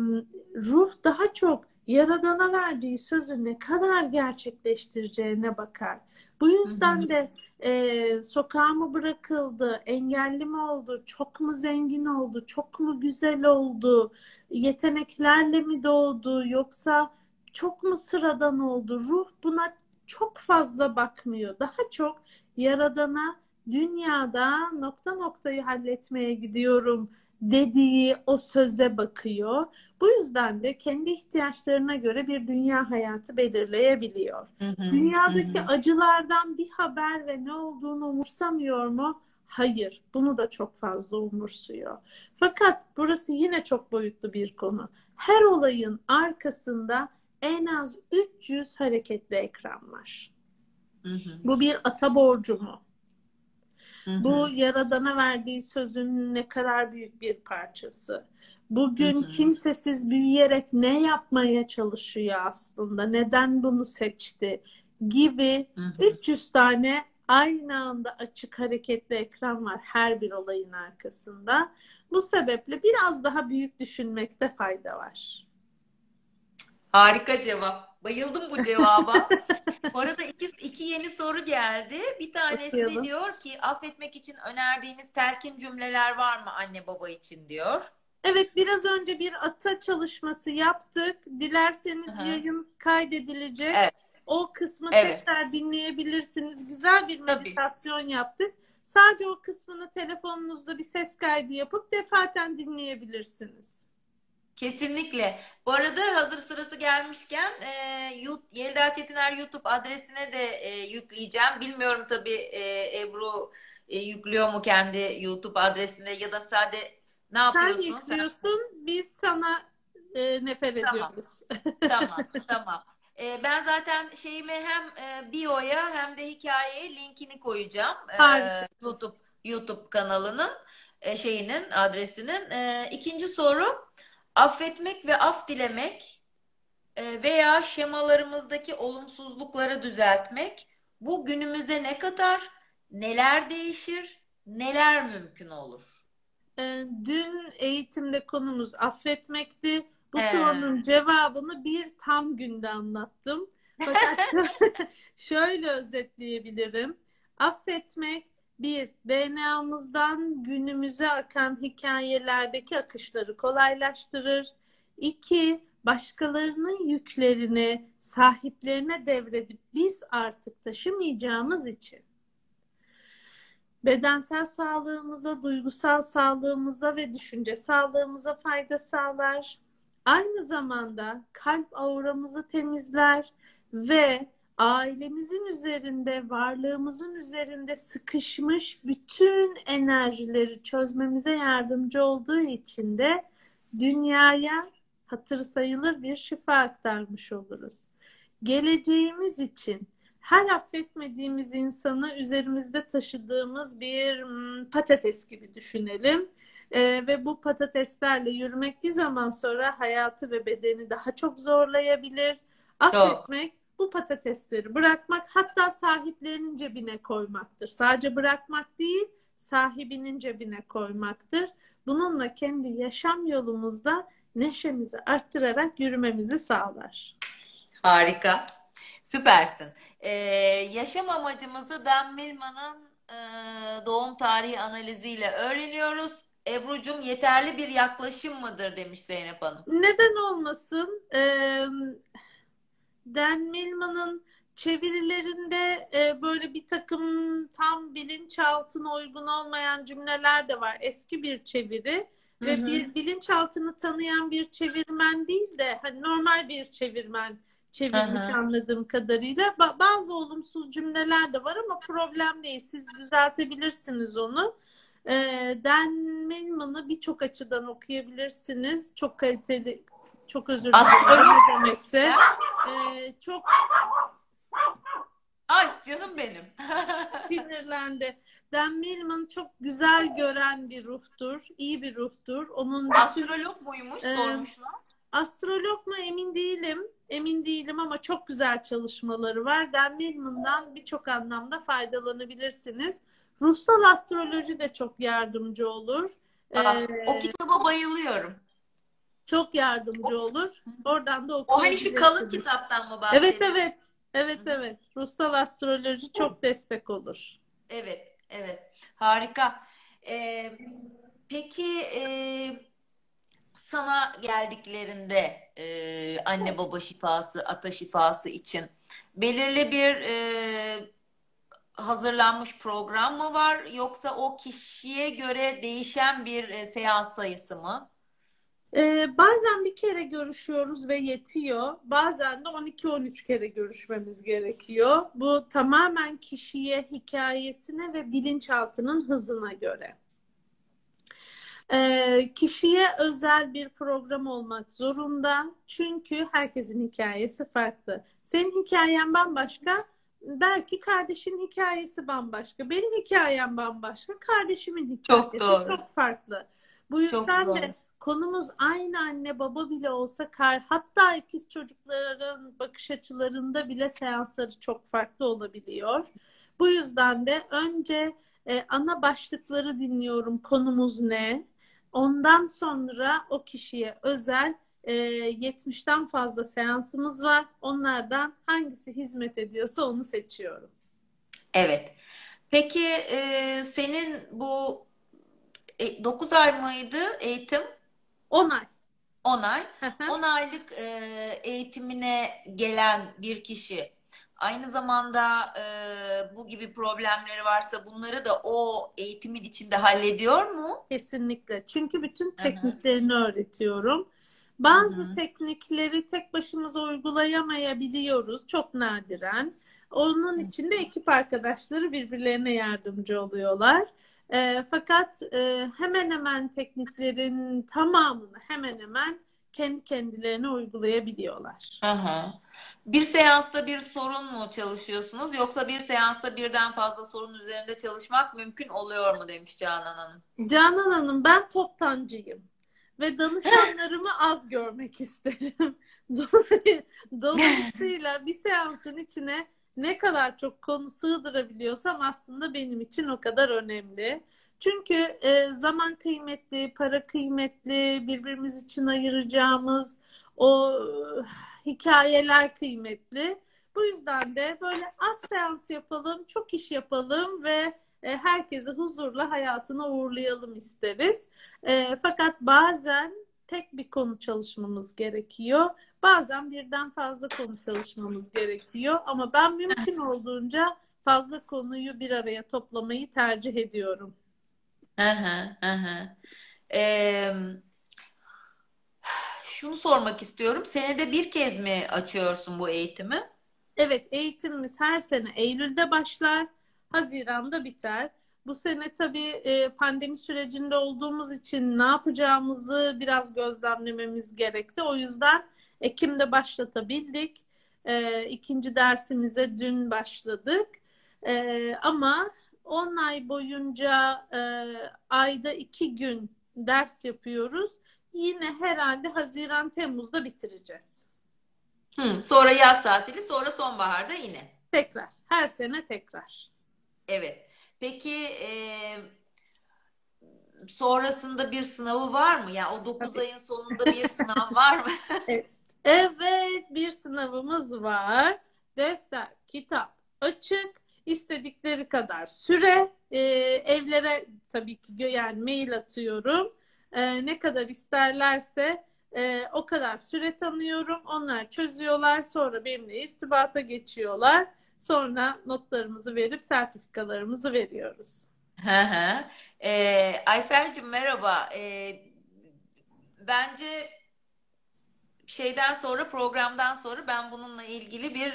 B: ruh daha çok Yaradan'a verdiği sözü ne kadar gerçekleştireceğine bakar. Bu
A: Hı hı.
B: yüzden de sokağa mı bırakıldı, engelli mi oldu, çok mu zengin oldu, çok mu güzel oldu, yeteneklerle mi doğdu, yoksa çok mu sıradan oldu? Ruh buna çok fazla bakmıyor. Daha çok Yaradan'a dünyada nokta noktayı halletmeye gidiyorum dediği o söze bakıyor. Bu yüzden de kendi ihtiyaçlarına göre bir dünya hayatı belirleyebiliyor.
A: Hı hı. Hı
B: Dünyadaki
A: hı.
B: acılardan bir haber ve ne olduğunu umursamıyor mu? Hayır, bunu da çok fazla umursuyor. Fakat burası yine çok boyutlu bir konu. Her olayın arkasında en az 300 hareketli ekran var.
A: Hı hı.
B: Bu bir ata borcu mu?
A: Hı
B: Bu
A: hı.
B: Yaradan'a verdiği sözün ne kadar büyük bir parçası.
A: Hı
B: Bugün
A: hı.
B: kimsesiz büyüyerek ne yapmaya çalışıyor aslında? Neden bunu seçti? Gibi
A: Hı hı.
B: 300 tane aynı anda açık hareketli ekran var her bir olayın arkasında. Bu sebeple biraz daha büyük düşünmekte fayda var.
A: Harika cevap. Bayıldım bu cevaba. Bu arada iki yeni soru geldi. Bir tanesi
B: Okuyalım.
A: diyor ki affetmek için önerdiğiniz telkin cümleler var mı anne baba için diyor.
B: Evet, biraz önce bir ata çalışması yaptık.
A: Hı
B: Dilerseniz
A: hı.
B: yayın kaydedilecek.
A: Evet,
B: O kısmı
A: evet.
B: tekrar dinleyebilirsiniz. Güzel bir
A: Tabii.
B: meditasyon yaptık. Sadece o kısmını telefonunuzda bir ses kaydı yapıp defaten dinleyebilirsiniz.
A: Kesinlikle. Bu arada hazır sırası gelmişken Yelda Çetiner YouTube adresine de yükleyeceğim. Bilmiyorum tabii Ebru yüklüyor mu kendi YouTube adresine ya da sade ne
B: Sen
A: yapıyorsun sen?
B: yüklüyorsun, biz sana nefer
A: Tamam.
B: ediyoruz.
A: Tamam, tamam. Ben zaten şeyimi hem bio'ya hem de hikayeye linkini koyacağım.
B: Harika.
A: YouTube kanalının şeyinin adresinin. İkinci soru affetmek ve af dilemek veya şemalarımızdaki olumsuzlukları düzeltmek bu günümüze ne kadar, neler değişir, neler mümkün olur?
B: Dün eğitimde konumuz affetmekti. Bu
A: He.
B: sorunun cevabını bir tam günde anlattım. Fakat şöyle özetleyebilirim. Affetmek Bir, DNA'mızdan günümüze akan hikayelerdeki akışları kolaylaştırır. İki, başkalarının yüklerini sahiplerine devredip biz artık taşımayacağımız için bedensel sağlığımıza, duygusal sağlığımıza ve düşünce sağlığımıza fayda sağlar. Aynı zamanda kalp auramızı temizler ve ailemizin üzerinde, varlığımızın üzerinde sıkışmış bütün enerjileri çözmemize yardımcı olduğu için de dünyaya hatırı sayılır bir şifa aktarmış oluruz. Geleceğimiz için her affetmediğimiz insanı üzerimizde taşıdığımız bir patates gibi düşünelim. Ve bu patateslerle yürümek bir zaman sonra hayatı ve bedeni daha çok zorlayabilir.
A: Çok.
B: Affetmek, bu patatesleri bırakmak, hatta sahiplerinin cebine koymaktır. Sadece bırakmak değil, sahibinin cebine koymaktır. Bununla kendi yaşam yolumuzda neşemizi arttırarak yürümemizi sağlar.
A: Harika. Süpersin. Yaşam amacımızı Dan Millman'ın doğum tarihi analiziyle öğreniyoruz. Ebru'cum, yeterli bir yaklaşım mıdır demiş Zeynep Hanım.
B: Neden olmasın? Dan Millman'ın çevirilerinde böyle bir takım tam bilinçaltına uygun olmayan cümleler de var. Eski bir çeviri
A: Hı
B: ve
A: hı.
B: bir bilinçaltını tanıyan bir çevirmen değil de hani normal bir çevirmen
A: Hı
B: çevirmiş
A: hı.
B: anladığım kadarıyla. Bazı olumsuz cümleler de var ama problem değil. Siz düzeltebilirsiniz onu. Dan Millman'ı birçok açıdan okuyabilirsiniz. Çok kaliteli, çok özür dilerim
A: Astrolog.
B: ne demekse. Çok
A: Ay canım benim.
B: sinirlendi. Dan Millman çok güzel gören bir ruhtur, iyi bir ruhtur. Onun bütün
A: Astrolog muymuş sormuşlar.
B: astrolog mu emin değilim. Emin değilim ama çok güzel çalışmaları var. Dan Millman'dan birçok anlamda faydalanabilirsiniz. Ruhsal astroloji de çok yardımcı olur.
A: O kitaba bayılıyorum.
B: Çok yardımcı olur. Oradan da
A: O hani şu kalın
B: okuyabilirsiniz.
A: kitaptan mı
B: Evet,
A: bahsediyorsun?
B: evet. Evet, evet. Ruhsal astroloji çok destek olur.
A: Evet, evet. Harika. Peki sana geldiklerinde anne baba şifası, ata şifası için belirli bir hazırlanmış program mı var, yoksa o kişiye göre değişen bir seans sayısı mı?
B: Bazen bir kere görüşüyoruz ve yetiyor. Bazen de 12-13 kere görüşmemiz gerekiyor. Bu tamamen kişiye, hikayesine ve bilinçaltının hızına göre. Kişiye özel bir program olmak zorunda. Çünkü herkesin hikayesi farklı. Senin hikayen bambaşka. Belki kardeşin hikayesi bambaşka. Benim hikayem bambaşka. Kardeşimin
A: Çok
B: hikayesi
A: doğru.
B: çok farklı. Bu
A: Çok
B: yüzden
A: doğru.
B: de konumuz aynı anne baba bile olsa, hatta ikiz çocukların bakış açılarında bile seansları çok farklı olabiliyor. Bu yüzden de önce ana başlıkları dinliyorum. Konumuz ne? Ondan sonra o kişiye özel 70'ten fazla seansımız var. Onlardan hangisi hizmet ediyorsa onu seçiyorum.
A: Evet. Peki senin bu 9 ay mıydı eğitim?
B: 10 ay.
A: 10 ay. 10 aylık eğitimine gelen bir kişi aynı zamanda bu gibi problemleri varsa bunları da o eğitimin içinde hallediyor mu?
B: Kesinlikle. Çünkü bütün
A: Hı hı.
B: tekniklerini öğretiyorum.
A: Hı
B: Bazı
A: hı.
B: teknikleri tek başımıza uygulayamayabiliyoruz. Çok nadiren. Onun için de ekip arkadaşları birbirlerine yardımcı oluyorlar. Fakat hemen hemen tekniklerin tamamını hemen hemen kendi kendilerine uygulayabiliyorlar.
A: Hı hı. Bir seansta bir sorun mu çalışıyorsunuz, yoksa bir seansta birden fazla sorun üzerinde çalışmak mümkün oluyor mu demiş Canan Hanım.
B: Canan Hanım, ben toptancıyım ve danışanlarımı az görmek isterim. Dolayısıyla bir seansın içine ne kadar çok konu sığdırabiliyorsam aslında benim için o kadar önemli. Çünkü zaman kıymetli, para kıymetli, birbirimiz için ayıracağımız o hikayeler kıymetli. Bu yüzden de böyle az seans yapalım, çok iş yapalım ve herkesi huzurla hayatına uğurlayalım isteriz. Fakat bazen tek bir konu çalışmamız gerekiyor. Bazen birden fazla konu çalışmamız gerekiyor. Ama ben mümkün olduğunca fazla konuyu bir araya toplamayı tercih ediyorum.
A: Hı hı, hı hı. Ee, Şunu sormak istiyorum. Senede bir kez mi açıyorsun bu eğitimi?
B: Evet, eğitimimiz her sene Eylül'de başlar, Haziran'da biter. Bu sene tabii pandemi sürecinde olduğumuz için ne yapacağımızı biraz gözlemlememiz gerekti. O yüzden Ekim'de başlatabildik. İkinci dersimize dün başladık. Ama 10 ay boyunca ayda 2 gün ders yapıyoruz. Yine herhalde Haziran-Temmuz'da bitireceğiz.
A: Sonra yaz tatili, sonra sonbaharda yine.
B: Tekrar, her sene tekrar.
A: Evet. Peki sonrasında bir sınavı var mı? Yani o 9
B: Tabii.
A: ayın sonunda bir sınav var mı?
B: Evet. Evet, bir sınavımız var. Defter, kitap açık. İstedikleri kadar süre. Evlere tabii ki yani mail atıyorum. Ne kadar isterlerse o kadar süre tanıyorum. Onlar çözüyorlar. Sonra benimle irtibata geçiyorlar. Sonra notlarımızı verip sertifikalarımızı veriyoruz.
A: Hı hı. Ayfer'cim merhaba. Bence şeyden sonra programdan sonra ben bununla ilgili bir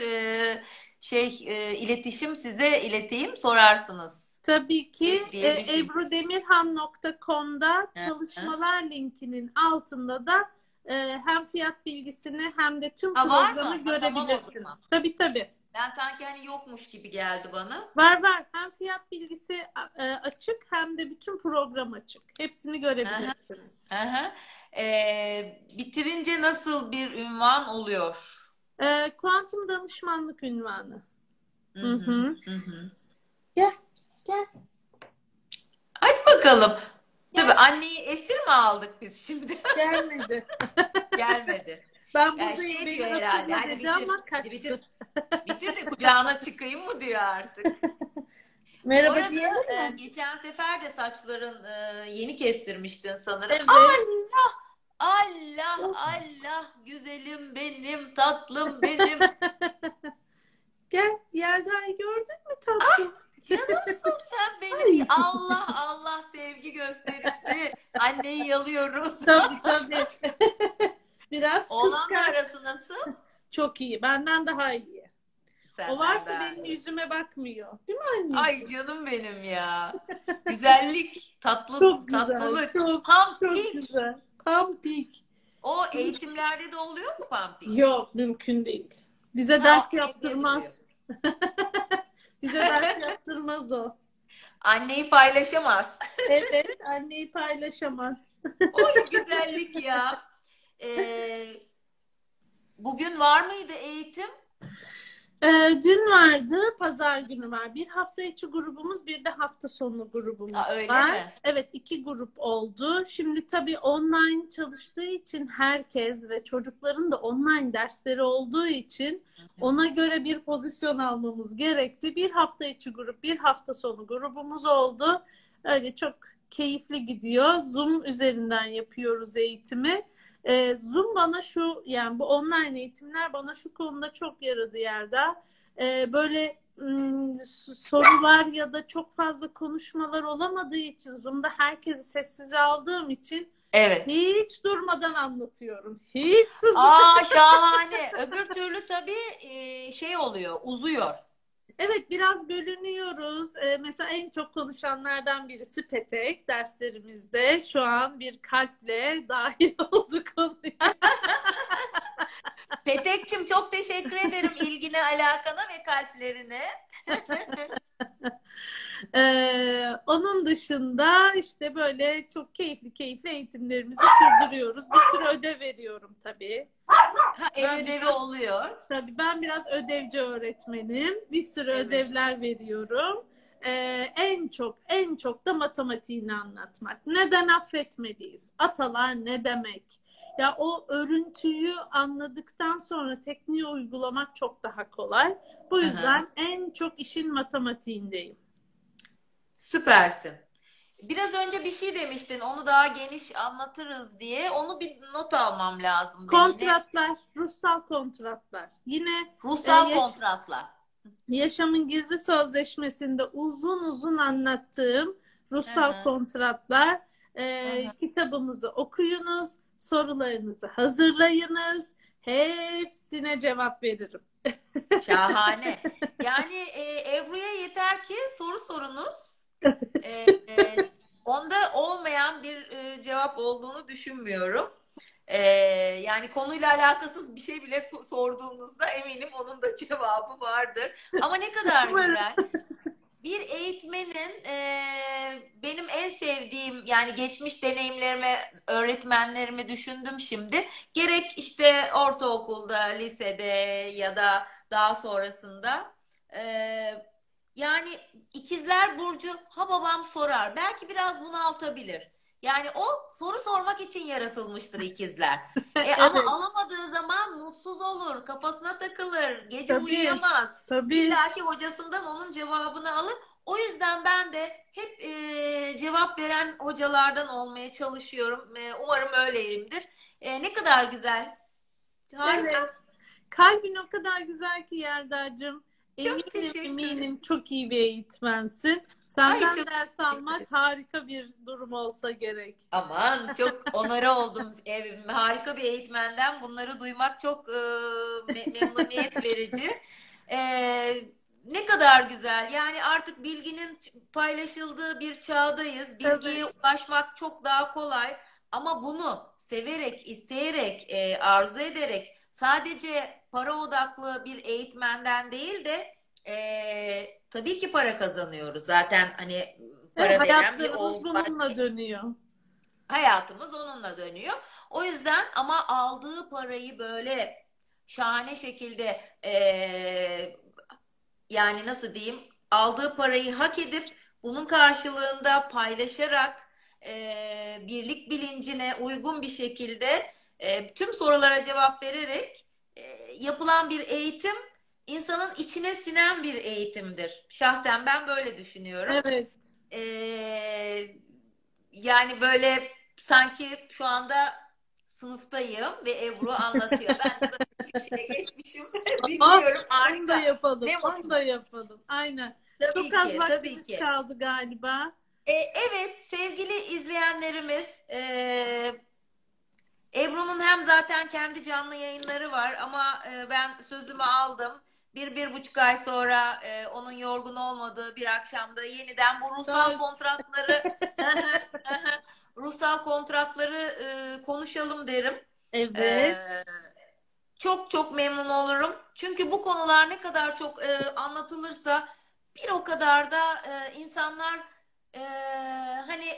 A: iletişim size ileteyim sorarsınız
B: Tabii ki
A: diye düşünüyorum.
B: ebrudemirhan.com'da
A: Hı hı.
B: çalışmalar linkinin altında da hem fiyat bilgisini hem de tüm
A: Ha var
B: programı
A: mı? Ha tamam o zaman.
B: görebilirsiniz. Tabii tabii.
A: Ben sanki hani yokmuş gibi geldi bana.
B: Var var. Hem fiyat bilgisi açık hem de bütün program açık. Hepsini
A: Hı hı.
B: görebilirsiniz.
A: Hı hı. Bitirince nasıl bir ünvan oluyor?
B: Kuantum danışmanlık ünvanı.
A: Hı
B: Hı
A: hı.
B: hı.
A: Hı hı.
B: Gel, gel,
A: Hadi bakalım. Tabii
B: gel.
A: anneyi esir mi aldık biz şimdi?
B: Gelmedi.
A: Gelmedi.
B: Ben
A: Yani
B: buradayım,
A: şey
B: beni
A: diyor herhalde.
B: hatırla
A: Hadi
B: dedi
A: bitir.
B: ama
A: Hadi bitir.
B: kaçtı.
A: Bitir de kucağına çıkayım mı diyor artık. Bu
B: Merhaba
A: arada
B: diyelim mi?
A: geçen sefer de saçların yeni kestirmiştin sanırım.
B: Evet.
A: Allah, Allah, Allah, güzelim benim, tatlım benim.
B: Gel, Yelda'yı gördün mü tatlım?
A: Canımsın sen benim.
B: Ay.
A: Allah, Allah sevgi gösterisi. Anneyi yalıyoruz.
B: Tabii tabii. Biraz
A: Oğlanla
B: kıskanç.
A: arası nasıl?
B: Çok iyi. Benden daha iyi. O
A: Senden
B: varsa
A: daha
B: benim
A: iyi.
B: yüzüme bakmıyor. Değil mi
A: Ay
B: anneciğim?
A: canım benim ya. Güzellik,
B: Çok güzel.
A: tatlılık,
B: Çok çok
A: pampik.
B: güzel. Pampik.
A: O eğitimlerde de oluyor mu pampik?
B: Yok, mümkün değil. Bize ders
A: Ha, evde duruyor.
B: yaptırmaz. Bize ders yaptırmaz o.
A: Anneyi paylaşamaz.
B: Evet, anneyi paylaşamaz.
A: Oy güzellik ya. Ee, Bugün var mıydı eğitim?
B: Dün vardı, pazar günü var. Bir hafta içi grubumuz, bir de hafta sonu grubumuz
A: Öyle
B: var.
A: mi?
B: Evet, 2 grup oldu. Şimdi tabii online çalıştığı için herkes ve çocukların da online dersleri olduğu için ona göre bir pozisyon almamız gerekti. Bir hafta içi grup, bir hafta sonu grubumuz oldu. Öyle çok keyifli gidiyor. Zoom üzerinden yapıyoruz eğitimi. Zoom bana şu yani bu online eğitimler bana şu konuda çok yaradı Yerda. Böyle sorular ya da çok fazla konuşmalar olamadığı için Zoom'da herkesi sessize aldığım için
A: Evet.
B: hiç durmadan anlatıyorum. Hiç sus.
A: Aa şahane. Öbür türlü tabii şey oluyor, uzuyor.
B: Evet, biraz bölünüyoruz. Mesela en çok konuşanlardan birisi Petek derslerimizde. Şu an bir kalple dahil oldu konuya.
A: Petekçim çok teşekkür ederim ilgine, alakana ve kalplerine.
B: Onun dışında işte böyle çok keyifli keyifli eğitimlerimizi sürdürüyoruz. Bir sürü ödev veriyorum tabii.
A: Ha, ev
B: Ben
A: ödevi
B: biraz
A: oluyor.
B: tabii ben biraz ödevci öğretmenim. Bir sürü
A: Evet.
B: ödevler veriyorum. En çok da matematiğini anlatmak. Neden affetmeliyiz? Atalar ne demek? Ya o örüntüyü anladıktan sonra tekniği uygulamak çok daha kolay. Bu
A: Hı hı.
B: yüzden en çok işin matematiğindeyim.
A: Süpersin. Biraz önce bir şey demiştin, onu daha geniş anlatırız diye. Onu bir not almam lazım benim. Ne?
B: Kontratlar, ruhsal kontratlar. Yine
A: Ruhsal kontratlar.
B: Yaşamın Gizli Sözleşmesi'nde uzun uzun anlattığım
A: Hı
B: ruhsal
A: hı,
B: kontratlar.
A: hı hı.
B: Kitabımızı okuyunuz, sorularınızı hazırlayınız. Hepsine cevap veririm.
A: Şahane. Yani Ebru'ya yeter ki soru sorunuz. E, onda olmayan bir cevap olduğunu düşünmüyorum. Yani konuyla alakasız bir şey bile sorduğunuzda eminim onun da cevabı vardır. Ama ne kadar
B: Umarım.
A: güzel. Bir eğitmenin benim en sevdiğim, yani geçmiş deneyimlerimi, öğretmenlerimi düşündüm şimdi. Gerek işte ortaokulda, lisede ya da daha sonrasında. Yani ikizler burcu, ha babam sorar. Belki biraz bunaltabilir. Yani o soru sormak için yaratılmıştır ikizler. Ama
B: Evet,
A: alamadığı zaman mutsuz olur, kafasına takılır, gece
B: tabii,
A: uyuyamaz.
B: tabii.
A: İlla ki hocasından onun cevabını alır. O yüzden ben de hep cevap veren hocalardan olmaya çalışıyorum. Umarım öyleyimdir. Ne kadar güzel. Harika.
B: Evet. Kalbin o kadar güzel ki Yelda'cığım.
A: Çok
B: Eminim,
A: teşekkür ederim.
B: eminim çok iyi bir eğitmensin.
A: Ay,
B: Senden
A: çok
B: ders
A: teşekkür
B: almak
A: ederim.
B: harika bir durum olsa gerek.
A: Aman, çok onara oldum. Harika bir eğitmenden bunları duymak çok memnuniyet verici. E, Ne kadar güzel. Yani artık bilginin paylaşıldığı bir çağdayız.
B: Evet,
A: Bilgiye ulaşmak çok daha kolay. Ama bunu severek, isteyerek, arzu ederek, sadece para odaklı bir eğitmenden değil de tabii ki para kazanıyoruz. Zaten hani para denen bir
B: hayatlarımız
A: olgu var.
B: bununla dönüyor.
A: Hayatımız onunla dönüyor. O yüzden ama aldığı parayı böyle şahane şekilde yani nasıl diyeyim, aldığı parayı hak edip bunun karşılığında paylaşarak birlik bilincine uygun bir şekilde tüm sorulara cevap vererek yapılan bir eğitim insanın içine sinen bir eğitimdir. Şahsen ben böyle düşünüyorum.
B: Evet.
A: Ee, Yani böyle sanki şu anda sınıftayım ve Ebru anlatıyor. Ben de böyle bir köşeye geçmişim,
B: Ah,
A: dinliyorum.
B: onu da
A: Harika.
B: yapalım.
A: Ne
B: Onu
A: mutlu.
B: da yapalım. Aynen. Çok
A: Tabii
B: az
A: ki, tabii
B: vaktimiz
A: ki.
B: kaldı galiba.
A: Evet, sevgili izleyenlerimiz, Ebru'nun hem zaten kendi canlı yayınları var ama ben sözümü aldım. Bir buçuk ay sonra onun yorgun olmadığı bir akşamda yeniden bu ruhsal
B: Söz.
A: kontratları ruhsal kontratları konuşalım derim. E,
B: Evet.
A: Çok çok memnun olurum. Çünkü bu konular ne kadar çok anlatılırsa bir o kadar da insanlar e, hani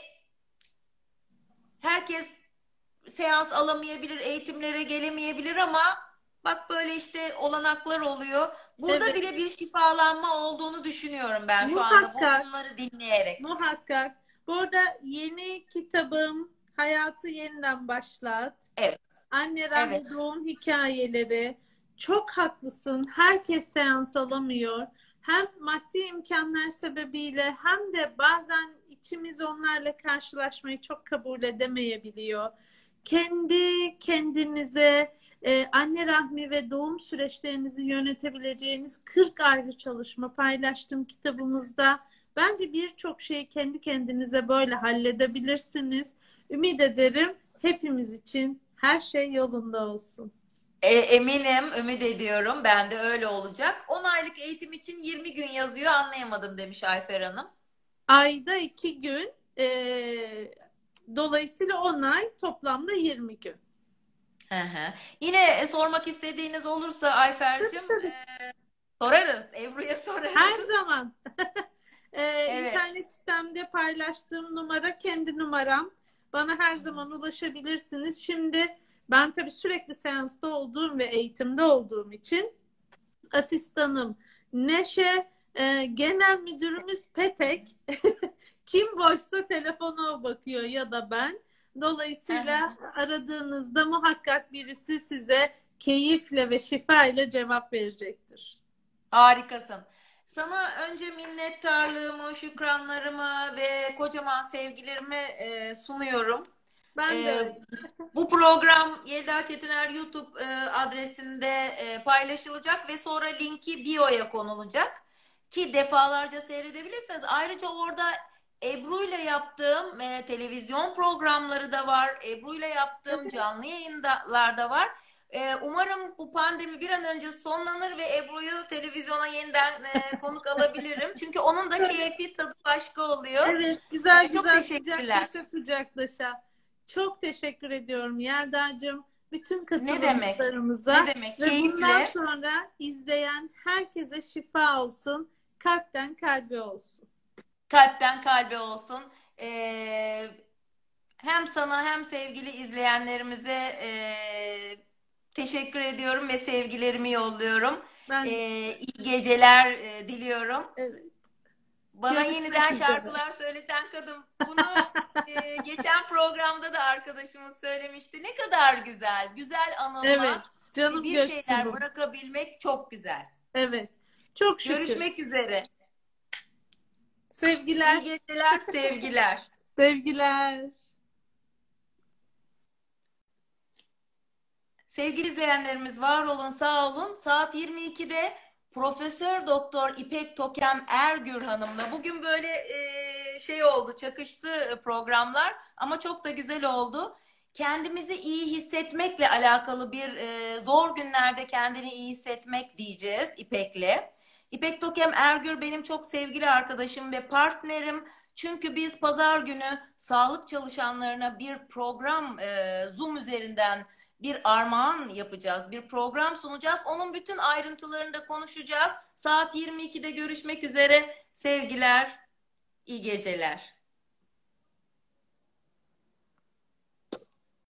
A: herkes seans alamayabilir, eğitimlere gelemeyebilir ama bak böyle işte olanaklar oluyor. Burada
B: Evet.
A: bile bir şifalanma olduğunu düşünüyorum ben şu anda
B: Muhakkak.
A: bunları dinleyerek.
B: Muhakkak. Bu arada yeni kitabım Hayatı Yeniden Başlat.
A: Evet,
B: Anne
A: evet.
B: rahmi doğum hikayeleri. Çok haklısın. Herkes seans alamıyor. Hem maddi imkanlar sebebiyle hem de bazen içimiz onlarla karşılaşmayı çok kabul edemeyebiliyor. Kendi kendinize anne rahmi ve doğum süreçlerinizi yönetebileceğiniz 40 ayrı çalışma paylaştım kitabımızda. Bence birçok şeyi kendi kendinize böyle halledebilirsiniz. Ümit ederim hepimiz için her şey yolunda olsun.
A: Eminim, ümit ediyorum. Ben de öyle olacak. 10 aylık eğitim için 20 gün yazıyor, anlayamadım demiş Ayfer Hanım.
B: Ayda 2 gün, dolayısıyla 10 ay toplamda 20 gün.
A: Hı hı. Yine sormak istediğiniz olursa Ayfer'cim sorarız. Ebru'ya
B: Her
A: sorarız.
B: zaman
A: Evet.
B: internet sitemde paylaştığım numara kendi numaram. Bana her zaman ulaşabilirsiniz. Şimdi ben tabii sürekli seansta olduğum ve eğitimde olduğum için asistanım Neşe, genel müdürümüz Petek. Kim boşsa telefona o bakıyor ya da ben.
A: Hı
B: Dolayısıyla
A: hı.
B: aradığınızda muhakkak birisi size keyifle ve şifa ile cevap verecektir.
A: Harikasın. Sana önce minnettarlığımı, şükranlarımı ve kocaman sevgilerimi sunuyorum.
B: Ben de
A: E,
B: öyle.
A: Bu program Yelda Çetiner YouTube adresinde paylaşılacak ve sonra linki bio'ya konulacak ki defalarca seyredebilirsiniz. Ayrıca orada Ebru ile yaptığım televizyon programları da var. Ebru ile yaptığım canlı yayınlar da var. Umarım bu pandemi bir an önce sonlanır ve Ebru'yu televizyona yeniden konuk alabilirim. Çünkü onun da keyfi tadı başka oluyor.
B: Evet, güzel
A: Çok
B: güzel
A: teşekkürler.
B: kucaklaşa kucaklaşa. Çok teşekkür ediyorum Yelda'cığım. Bütün
A: Ne demek?
B: katılımcılarımıza
A: Ne demek?
B: ve bundan
A: Keyifle.
B: sonra izleyen herkese şifa olsun, kalpten kalbe olsun.
A: Kalpten kalbe olsun. Ee, Hem sana hem sevgili izleyenlerimize teşekkür ediyorum ve sevgilerimi yolluyorum.
B: Ben
A: İyi geceler diliyorum.
B: evet,
A: Bana
B: görüşmek
A: yeniden
B: üzere.
A: şarkılar söyleten kadın. Bunu geçen programda da arkadaşımız söylemişti. Ne kadar güzel, güzel
B: Evet,
A: anılmaz ve
B: canım
A: bir şeyler
B: Göksu'm.
A: bırakabilmek çok güzel.
B: Evet, çok şükür.
A: Görüşmek üzere. İyi
B: Sevgiler,
A: geceler, sevgiler.
B: sevgiler.
A: Sevgili izleyenlerimiz var olun, sağ olun. Saat 22'de Profesör Doktor İpek Tokem Ergür Hanım'la bugün böyle şey oldu, çakıştı programlar ama çok da güzel oldu. Kendimizi iyi hissetmekle alakalı bir zor günlerde kendini iyi hissetmek diyeceğiz İpek'le. İpek Tokem Ergür benim çok sevgili arkadaşım ve partnerim. Çünkü biz pazar günü sağlık çalışanlarına bir program Zoom üzerinden bir armağan yapacağız, bir program sunacağız. Onun bütün ayrıntılarını da konuşacağız. Saat 22'de görüşmek üzere. Sevgiler, iyi geceler.